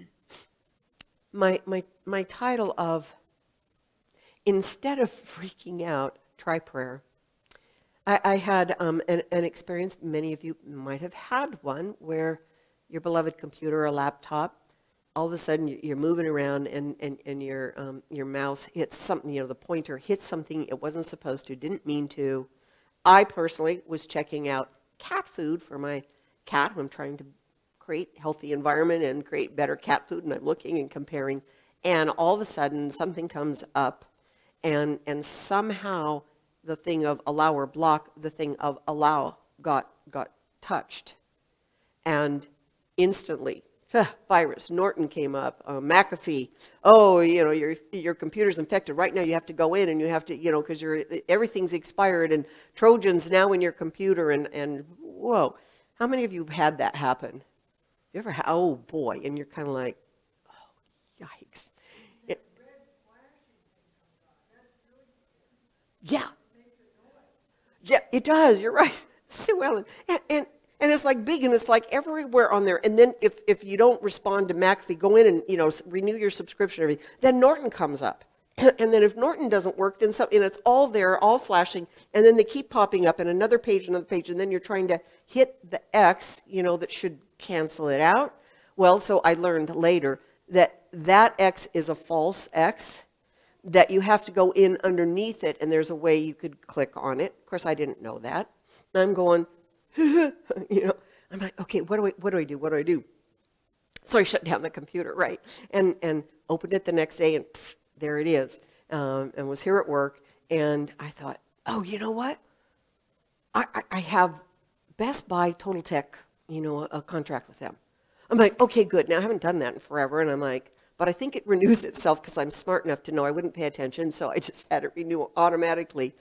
my title of, instead of freaking out, try prayer. I had an experience, many of you might have had one, where your beloved computer or laptop, all of a sudden you're moving around and your mouse hits something, the pointer hits something it wasn't supposed to, didn't mean to. I personally was checking out cat food for my cat, who I'm trying to create healthy environment and create better cat food, and I'm looking and comparing, and all of a sudden something comes up, and somehow the thing of allow or block, the thing of allow got touched, and instantly virus, Norton came up, McAfee, your computer's infected right now, you have to go in and you have to, because everything's expired, and Trojans now in your computer, and whoa, how many of you have had that happen? You ever oh boy, and you're kind of like, oh, yikes. Yeah. Yeah, it does, you're right. Sue Ellen. And it's like big, and it's like everywhere on there. And then if you don't respond to McAfee, go in and, renew your subscription and everything. Then Norton comes up. And then if Norton doesn't work, then and it's all there, all flashing, and then they keep popping up, and another page, and then you're trying to hit the X, that should cancel it out. Well, so I learned later that X is a false X, that you have to go in underneath it, and there's a way you could click on it. Of course, I didn't know that. I'm going, I'm like, okay, what do I do? So I shut down the computer, right? And opened it the next day, and there it is. And was here at work, and I thought, oh, you know what? I have Best Buy Total Tech, a contract with them. I'm like, okay, good. Now, I haven't done that in forever, and I'm like, but I think it renews itself because I'm smart enough to know I wouldn't pay attention, so I just had it renew automatically.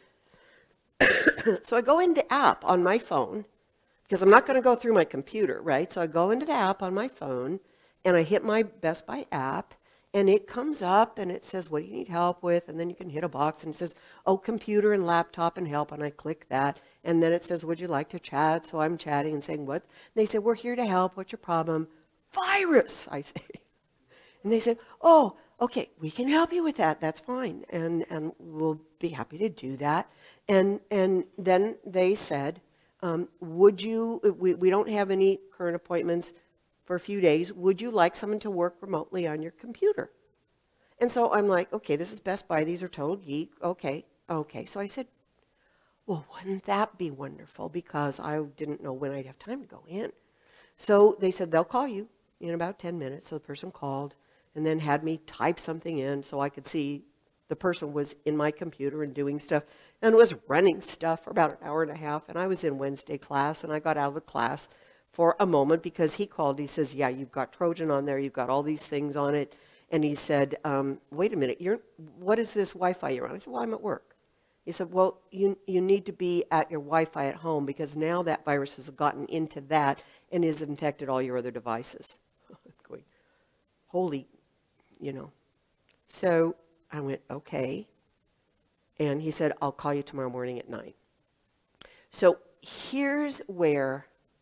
So I go into app on my phone, because I'm not going to go through my computer, right? So I go into the app on my phone, and I hit my Best Buy app, and it comes up, and it says, what do you need help with? And then you can hit a box, and it says, oh, computer and laptop and help, and I click that. And then it says, would you like to chat? So I'm chatting and saying, what? And they say, we're here to help. What's your problem? Virus, I say. And they said, oh, okay, we can help you with that. That's fine. And we'll be happy to do that. And then they said, would you, we don't have any current appointments for a few days. Would you like someone to work remotely on your computer? And so I'm like, okay, this is Best Buy. These are Total Geek. Okay. So I said, well, wouldn't that be wonderful? Because I didn't know when I'd have time to go in. So they said, they'll call you in about 10 minutes. So the person called and then had me type something in so I could see the person was in my computer and doing stuff and was running stuff for about an hour and a half. And I was in Wednesday class, and I got out of the class for a moment because he called. He says, yeah, you've got Trojan on there. You've got all these things on it. And he said, wait a minute, what is this Wi-Fi you're on? I said, well, I'm at work. He said, well, you need to be at your Wi-Fi at home because now that virus has gotten into that and has infected all your other devices. Going, holy, So I went, okay. And he said, I'll call you tomorrow morning at 9. So here's where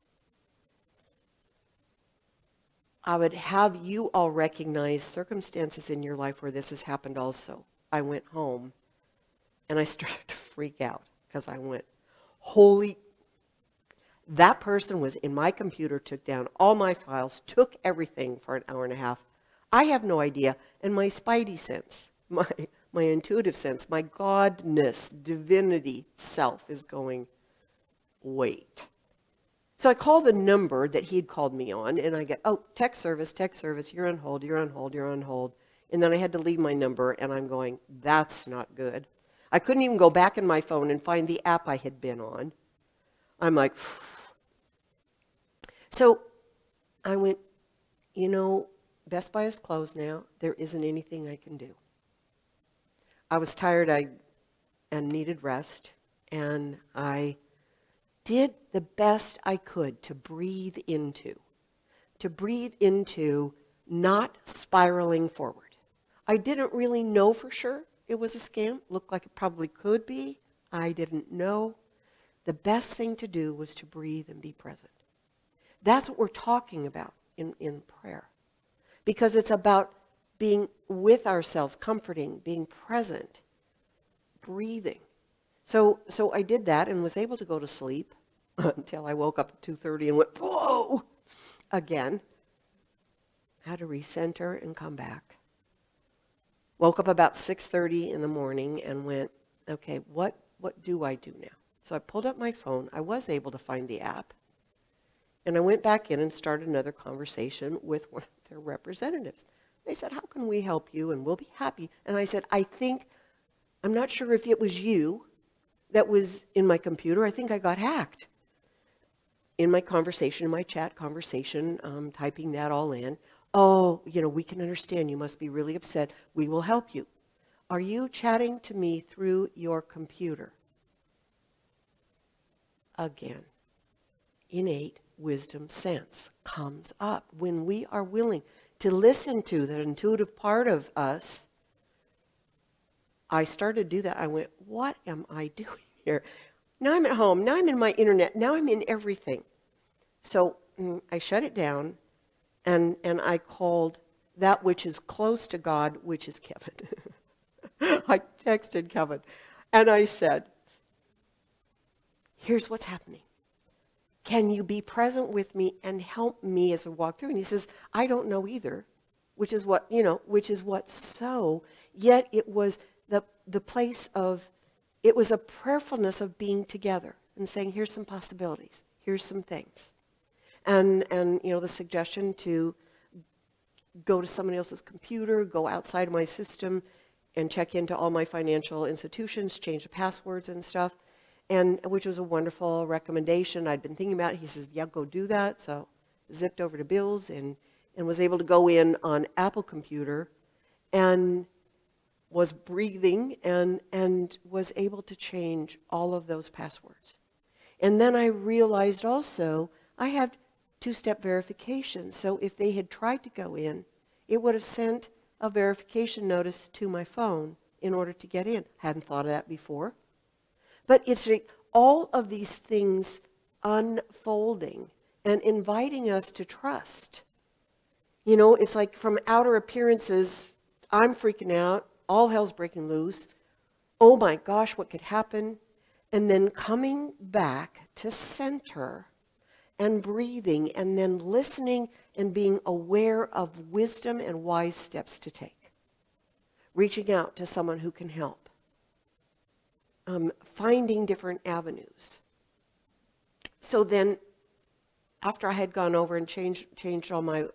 I would have you all recognize circumstances in your life where this has happened also. I went home and I started to freak out because I went, holy, that person was in my computer, took down all my files, took everything for an hour and a half. I have no idea. And my spidey sense, my intuitive sense, my godness, divinity self is going, wait. So I call the number that he'd called me on, and I get, oh, text service, you're on hold, you're on hold, you're on hold. And then I had to leave my number, and I'm going, that's not good. I couldn't even go back in my phone and find the app I had been on. I'm like, phew. So I went, Best Buy is closed now. There isn't anything I can do. I was tired and needed rest, and I did the best I could to breathe into not spiraling forward. I didn't really know for sure it was a scam. Looked like it probably could be. I didn't know. The best thing to do was to breathe and be present. That's what we're talking about in prayer. Because it's about being with ourselves, comforting, being present, breathing. So I did that and was able to go to sleep until I woke up at 2:30 and went, whoa, again. Had to recenter and come back. Woke up about 6:30 in the morning and went, okay, what do I do now? So I pulled up my phone. I was able to find the app. And I went back in and started another conversation with one of their representatives. They said, how can we help you? And we'll be happy. And I said, I'm not sure if it was you that was in my computer. I think I got hacked. In my conversation, in my chat conversation, typing that all in. Oh, we can understand. You must be really upset. We will help you. Are you chatting to me through your computer? Again, innate wisdom sense comes up when we are willing to listen to that intuitive part of us. I started to do that. I went, what am I doing here? Now I'm at home. Now I'm in my internet. Now I'm in everything. So I shut it down, and I called that which is close to God, which is Kevin. I texted Kevin, and I said, here's what's happening. Can you be present with me and help me as we walk through? And he says, I don't know either, which is what so, yet it was the place of, it was a prayerfulness of being together and saying, here's some possibilities, here's some things. And the suggestion to go to somebody else's computer, go outside of my system and check into all my financial institutions, change the passwords and stuff. And which was a wonderful recommendation. I'd been thinking about it. He says, yeah, go do that. So zipped over to Bill's and was able to go in on Apple computer and was breathing and was able to change all of those passwords. And then I realized also I have two-step verification. So if they had tried to go in, it would have sent a verification notice to my phone in order to get in. Hadn't thought of that before. But it's all of these things unfolding and inviting us to trust. It's like from outer appearances, I'm freaking out, all hell's breaking loose. Oh my gosh, what could happen? And then coming back to center and breathing and then listening and being aware of wisdom and wise steps to take. Reaching out to someone who can help. Finding different avenues. So then, after I had gone over and changed all my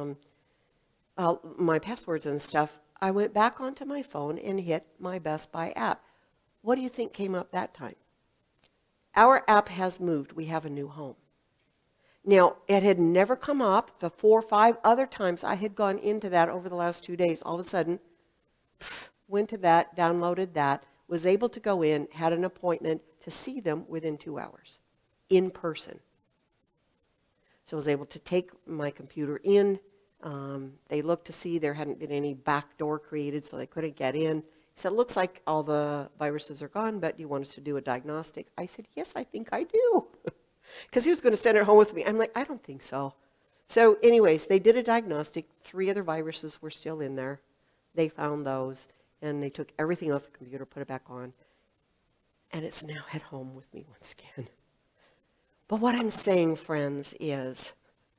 passwords and stuff, I went back onto my phone and hit my Best Buy app. What do you think came up that time? Our app has moved. We have a new home. Now, it had never come up. The 4 or 5 other times I had gone into that over the last 2 days, all of a sudden, went to that, downloaded that, was able to go in, had an appointment to see them within 2 hours, in person. So I was able to take my computer in. They looked to see there hadn't been any back door created, so they couldn't get in. He said, it looks like all the viruses are gone, but do you want us to do a diagnostic? I said, yes, I think I do. Because he was going to send it home with me. I'm like, I don't think so. So anyways, they did a diagnostic. 3 other viruses were still in there. They found those, and they took everything off the computer, put it back on. And it's now at home with me once again. But what I'm saying, friends, is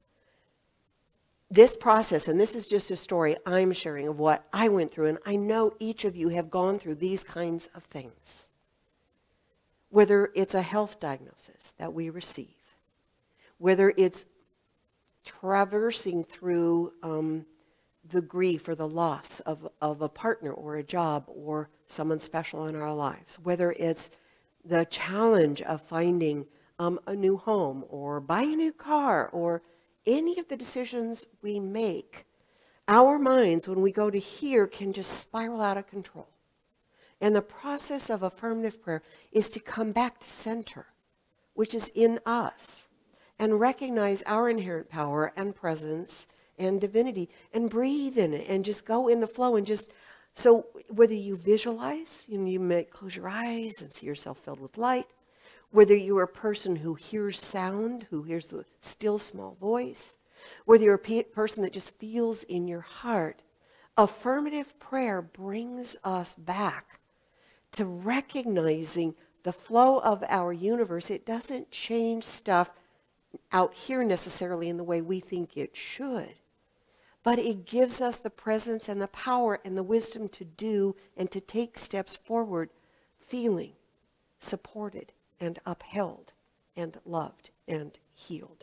this process, and this is just a story I'm sharing of what I went through, and I know each of you have gone through these kinds of things. Whether it's a health diagnosis that we receive, whether it's traversing through the grief or the loss of a partner or a job or someone special in our lives, whether it's the challenge of finding a new home or buying a new car or any of the decisions we make, our minds, when we go to here, can just spiral out of control. And the process of affirmative prayer is to come back to center, which is in us, and recognize our inherent power and presence and divinity, and breathe in it, and just go in the flow, and just, so whether you visualize, you may close your eyes and see yourself filled with light, whether you're a person who hears sound, who hears the still small voice, whether you're a person that just feels in your heart, affirmative prayer brings us back to recognizing the flow of our universe. It doesn't change stuff out here necessarily in the way we think it should, but it gives us the presence and the power and the wisdom to do and to take steps forward, feeling supported and upheld and loved and healed.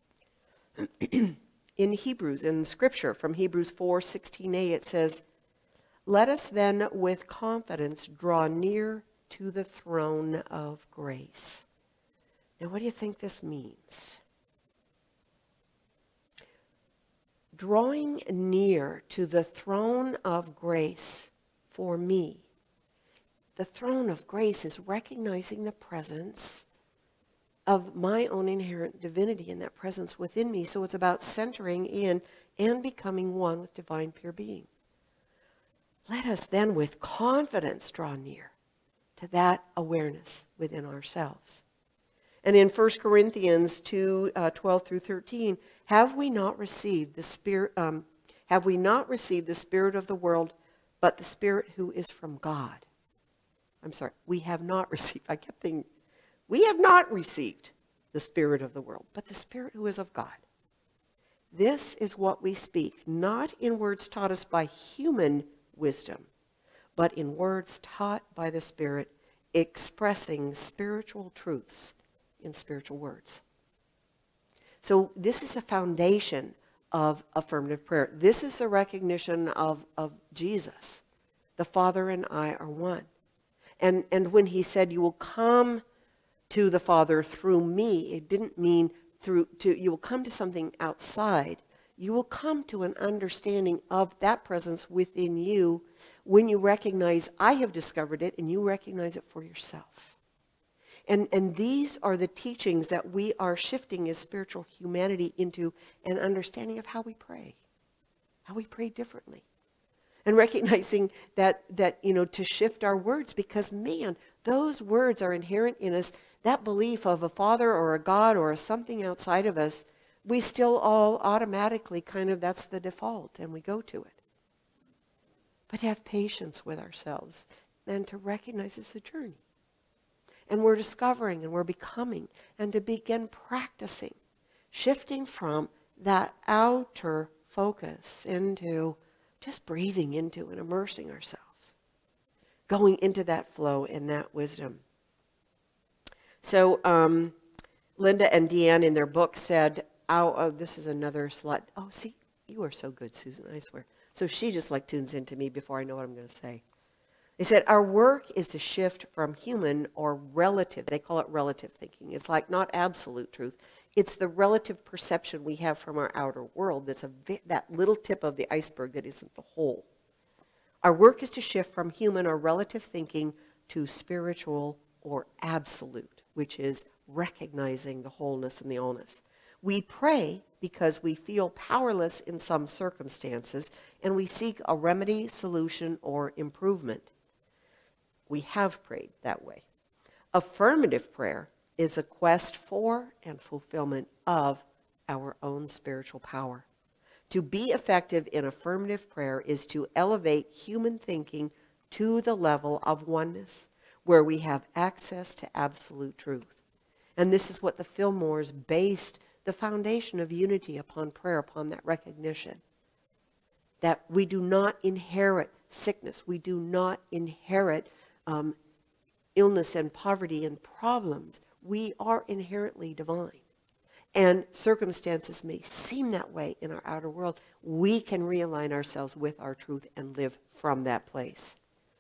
In Hebrews, in Scripture, from Hebrews 4:16a, it says, let us then with confidence draw near to the throne of grace. Now, what do you think this means? Drawing near to the throne of grace for me. The throne of grace is recognizing the presence of my own inherent divinity and that presence within me. So it's about centering in and becoming one with divine pure being. Let us then with confidence draw near to that awareness within ourselves. And in 1 Corinthians 2:12 through 13, have we not received the Spirit of the world, but the Spirit who is from God? I'm sorry, we have not received. I kept thinking, we have not received the Spirit of the world, but the Spirit who is of God. This is what we speak, not in words taught us by human wisdom, but in words taught by the Spirit, expressing spiritual truths in spiritual words. So this is a foundation of affirmative prayer. This is the recognition of Jesus. The Father and I are one. And when he said, you will come to the Father through me, it didn't mean you will come to something outside. You will come to an understanding of that presence within you when you recognize, I have discovered it, and you recognize it for yourself. And these are the teachings that we are shifting as spiritual humanity into an understanding of how we pray differently. And recognizing that to shift our words, because man, those words are inherent in us. That belief of a father or a God or a something outside of us, we still all automatically that's the default, and we go to it. But to have patience with ourselves and to recognize it's a journey. And we're discovering and we're becoming, and to begin practicing, shifting from that outer focus into just breathing into and immersing ourselves, going into that flow and that wisdom. So Linda and Deanne in their book said, this is another slide. Oh, see, you are so good, Susan, I swear. So she just tunes into me before I know what I'm going to say. They said, our work is to shift from human or relative, they call it relative thinking. It's not absolute truth. It's the relative perception we have from our outer world that's that little tip of the iceberg that isn't the whole. Our work is to shift from human or relative thinking to spiritual or absolute, which is recognizing the wholeness and the allness. We pray because we feel powerless in some circumstances, and we seek a remedy, solution, or improvement. We have prayed that way. Affirmative prayer is a quest for and fulfillment of our own spiritual power. To be effective in affirmative prayer is to elevate human thinking to the level of oneness, where we have access to absolute truth. And this is what the Fillmores based the foundation of unity upon prayer, upon that recognition. That we do not inherit sickness. We do not inherit illness and poverty and problems. We are inherently divine. And circumstances may seem that way in our outer world. We can realign ourselves with our truth and live from that place.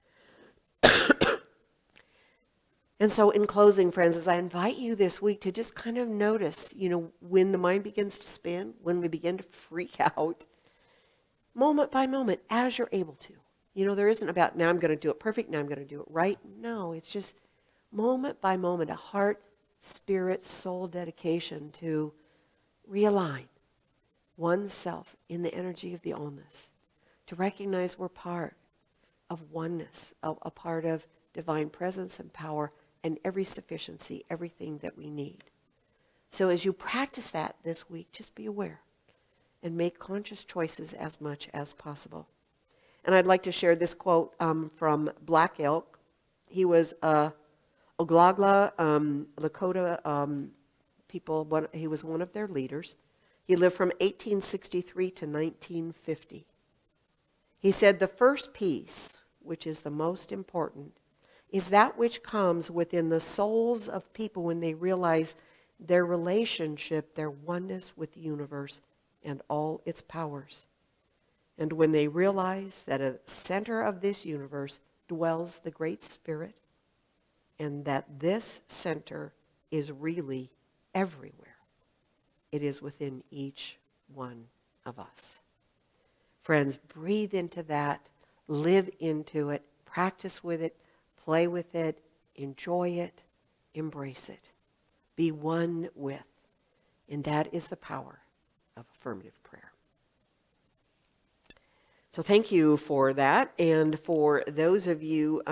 And so in closing, friends, as I invite you this week to just kind of notice, when the mind begins to spin, when we begin to freak out, moment by moment, as you're able to. There isn't about, now I'm going to do it perfect, now I'm going to do it right. No, it's just moment by moment, a heart, spirit, soul dedication to realign oneself in the energy of the allness, to recognize we're part of oneness, a part of divine presence and power and every sufficiency, everything that we need. So as you practice that this week, just be aware and make conscious choices as much as possible. And I'd like to share this quote from Black Elk. He was Oglala Lakota people. He was one of their leaders. He lived from 1863 to 1950. He said, "The first peace, which is the most important, is that which comes within the souls of people when they realize their relationship, their oneness with the universe and all its powers. And when they realize that at the center of this universe dwells the Great Spirit, and that this center is really everywhere. It is within each one of us." Friends, breathe into that, live into it, practice with it, play with it, enjoy it, embrace it. Be one with. And that is the power of affirmative prayer. So thank you for that. And for those of you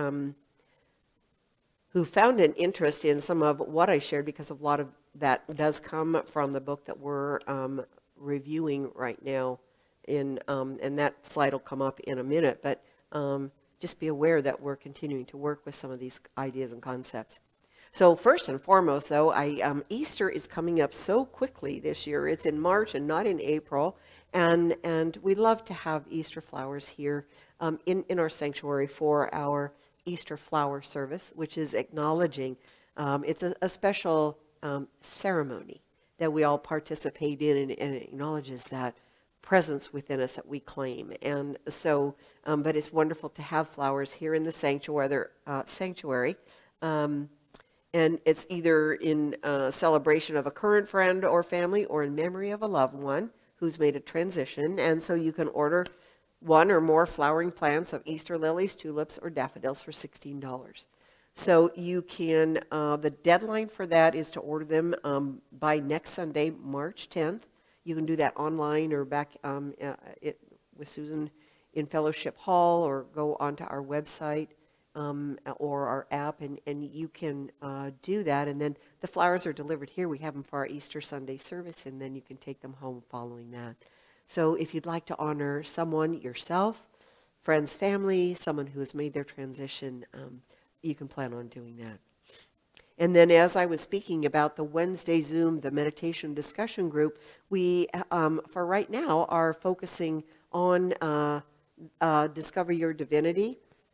who found an interest in some of what I shared, because a lot of that does come from the book that we're reviewing right now, and that slide will come up in a minute, but just be aware that we're continuing to work with some of these ideas and concepts. So first and foremost, though, Easter is coming up so quickly this year. It's in March and not in April, and we love to have Easter flowers here in our sanctuary for our Easter flower service, which is acknowledging, it's a special ceremony that we all participate in, and it acknowledges that presence within us that we claim. And so, but it's wonderful to have flowers here in the sanctuary. And it's either in celebration of a current friend or family, or in memory of a loved one who's made a transition. And so you can order one or more flowering plants of Easter lilies, tulips, or daffodils for $16. So you can, the deadline for that is to order them by next Sunday, March 10th. You can do that online or back with Susan in Fellowship Hall, or go onto our website or our app, and you can do that. And then the flowers are delivered here. We have them for our Easter Sunday service, and then you can take them home following that. So if you'd like to honor someone, yourself, friends, family, someone who has made their transition, you can plan on doing that. And then as I was speaking about the Wednesday Zoom, the meditation discussion group, we, for right now, are focusing on Discover Your Divinity.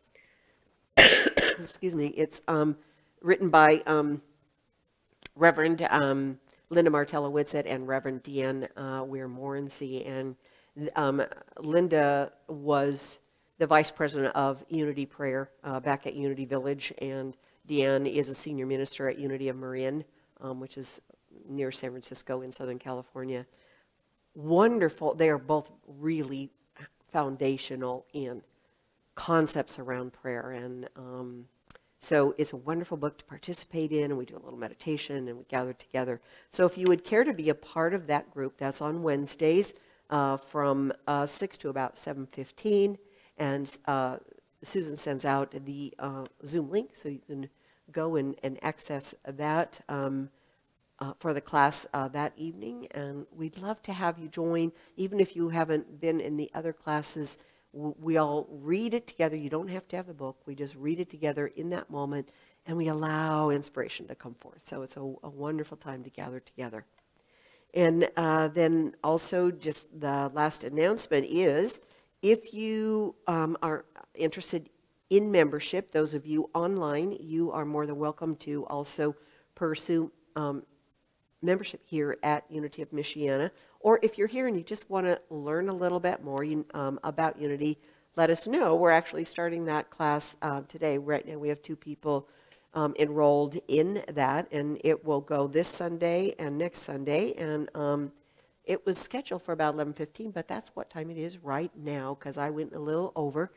Excuse me. It's written by Reverend Linda Martella Whitsett and Reverend Deanne Weir-Morency. And Linda was the vice president of Unity Prayer back at Unity Village, and Deanne is a senior minister at Unity of Marin, which is near San Francisco in Southern California. Wonderful. They are both really foundational in concepts around prayer. And so it's a wonderful book to participate in, and we do a little meditation, and we gather together. So if you would care to be a part of that group, that's on Wednesdays from 6 to about 7:15. And Susan sends out the Zoom link, so you can go and access that for the class that evening. And we'd love to have you join, even if you haven't been in the other classes. We all read it together. You don't have to have the book. We just read it together in that moment, and we allow inspiration to come forth. So it's a wonderful time to gather together. And then also just the last announcement is, if you are interested in membership, those of you online, you are more than welcome to also pursue membership here at Unity of Michiana. Or if you're here and you just want to learn a little bit more about Unity, let us know. We're actually starting that class today. Right now we have 2 people enrolled in that, and it will go this Sunday and next Sunday. And it was scheduled for about 11:15, but that's what time it is right now, because I went a little over.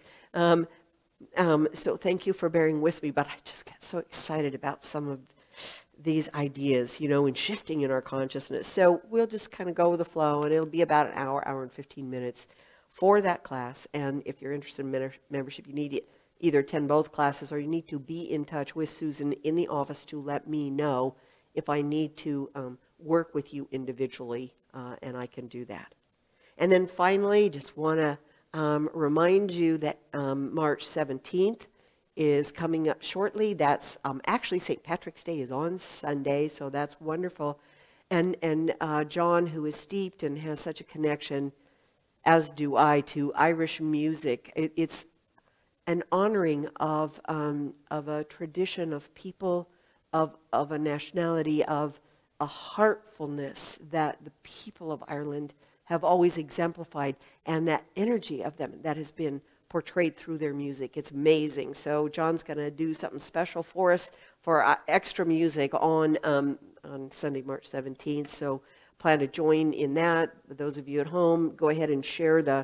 So thank you for bearing with me, but I just get so excited about some of these ideas, and shifting in our consciousness. So we'll just kind of go with the flow, and it'll be about an hour and 15 minutes for that class. And if you're interested in membership, you need to either attend both classes, or you need to be in touch with Susan in the office to let me know if I need to work with you individually, and I can do that. And then finally, just want to remind you that March 17th is coming up shortly. That's actually St. Patrick's Day is on Sunday, so that's wonderful. And John, who is steeped and has such a connection, as do I, to Irish music, it's an honoring of a tradition of people, of a nationality, of a heartfulness that the people of Ireland have always exemplified, and that energy of them that has been portrayed through their music. It's amazing. So John's going to do something special for us for extra music on Sunday, March 17th. So plan to join in that. Those of you at home, go ahead and share the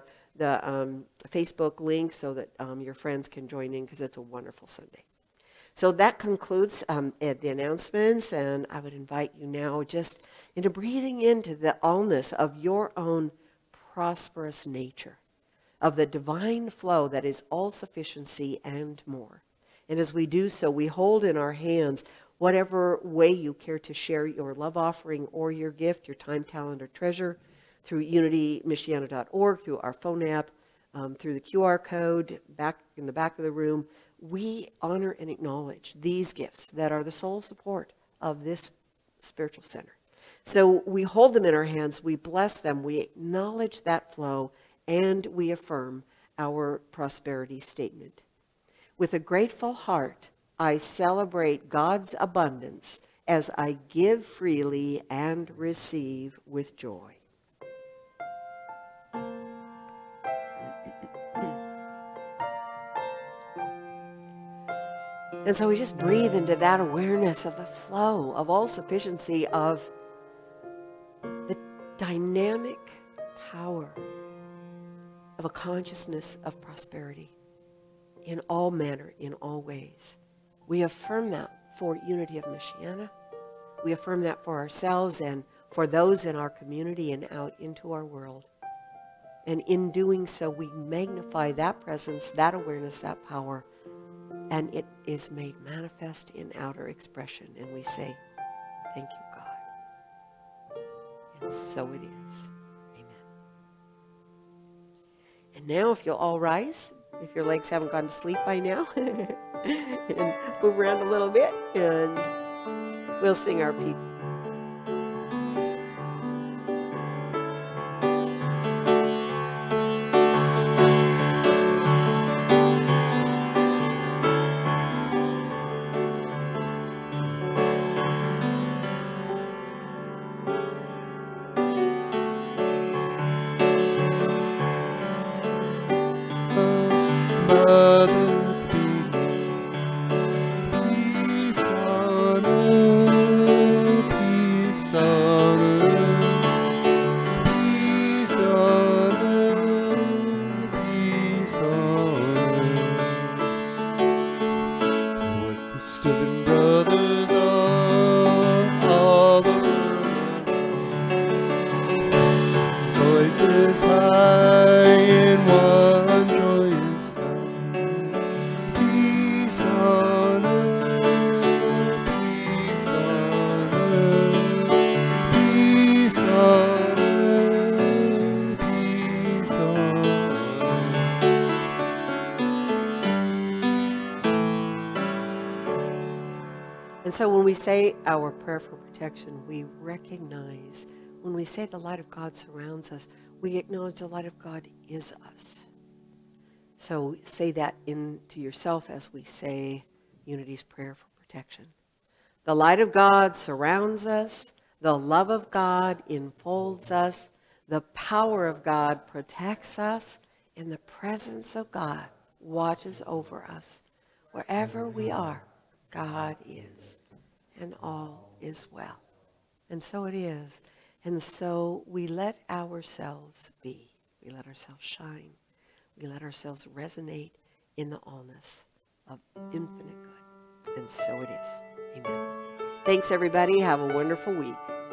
Facebook link so that your friends can join in, because it's a wonderful Sunday. So that concludes the announcements, and I would invite you now just into breathing into the allness of your own prosperous nature, of the divine flow that is all sufficiency and more. And as we do so, we hold in our hands whatever way you care to share your love offering or your gift, your time, talent, or treasure, through unitymichiana.org, through our phone app, through the QR code back in the back of the room. We honor and acknowledge these gifts that are the sole support of this spiritual center. So we hold them in our hands, we bless them, we acknowledge that flow, and we affirm our prosperity statement. With a grateful heart, I celebrate God's abundance as I give freely and receive with joy. And so we just breathe into that awareness of the flow, of all sufficiency, of the dynamic power of a consciousness of prosperity in all manner, in all ways. We affirm that for Unity of Michiana. We affirm that for ourselves and for those in our community and out into our world. And in doing so, we magnify that presence, that awareness, that power, and it is made manifest in outer expression. And we say, thank you, God. And so it is. Amen. And now, if you'll all rise, if your legs haven't gone to sleep by now, and move around a little bit, and we'll sing our piece. Peace on earth, peace on honor. With sisters and brothers all over the world, voices high in one joyous sound. Peace on earth, peace on earth, peace on earth, peace on And so when we say our prayer for protection, we recognize, when we say the light of God surrounds us, we acknowledge the light of God is us. So say that into yourself as we say Unity's prayer for protection. The light of God surrounds us. The love of God enfolds us. The power of God protects us. And the presence of God watches over us. Wherever we are, God is. And all is well. And so it is. And so we let ourselves be. We let ourselves shine. We let ourselves resonate in the allness of infinite good. And so it is. Amen. Thanks, everybody. Have a wonderful week.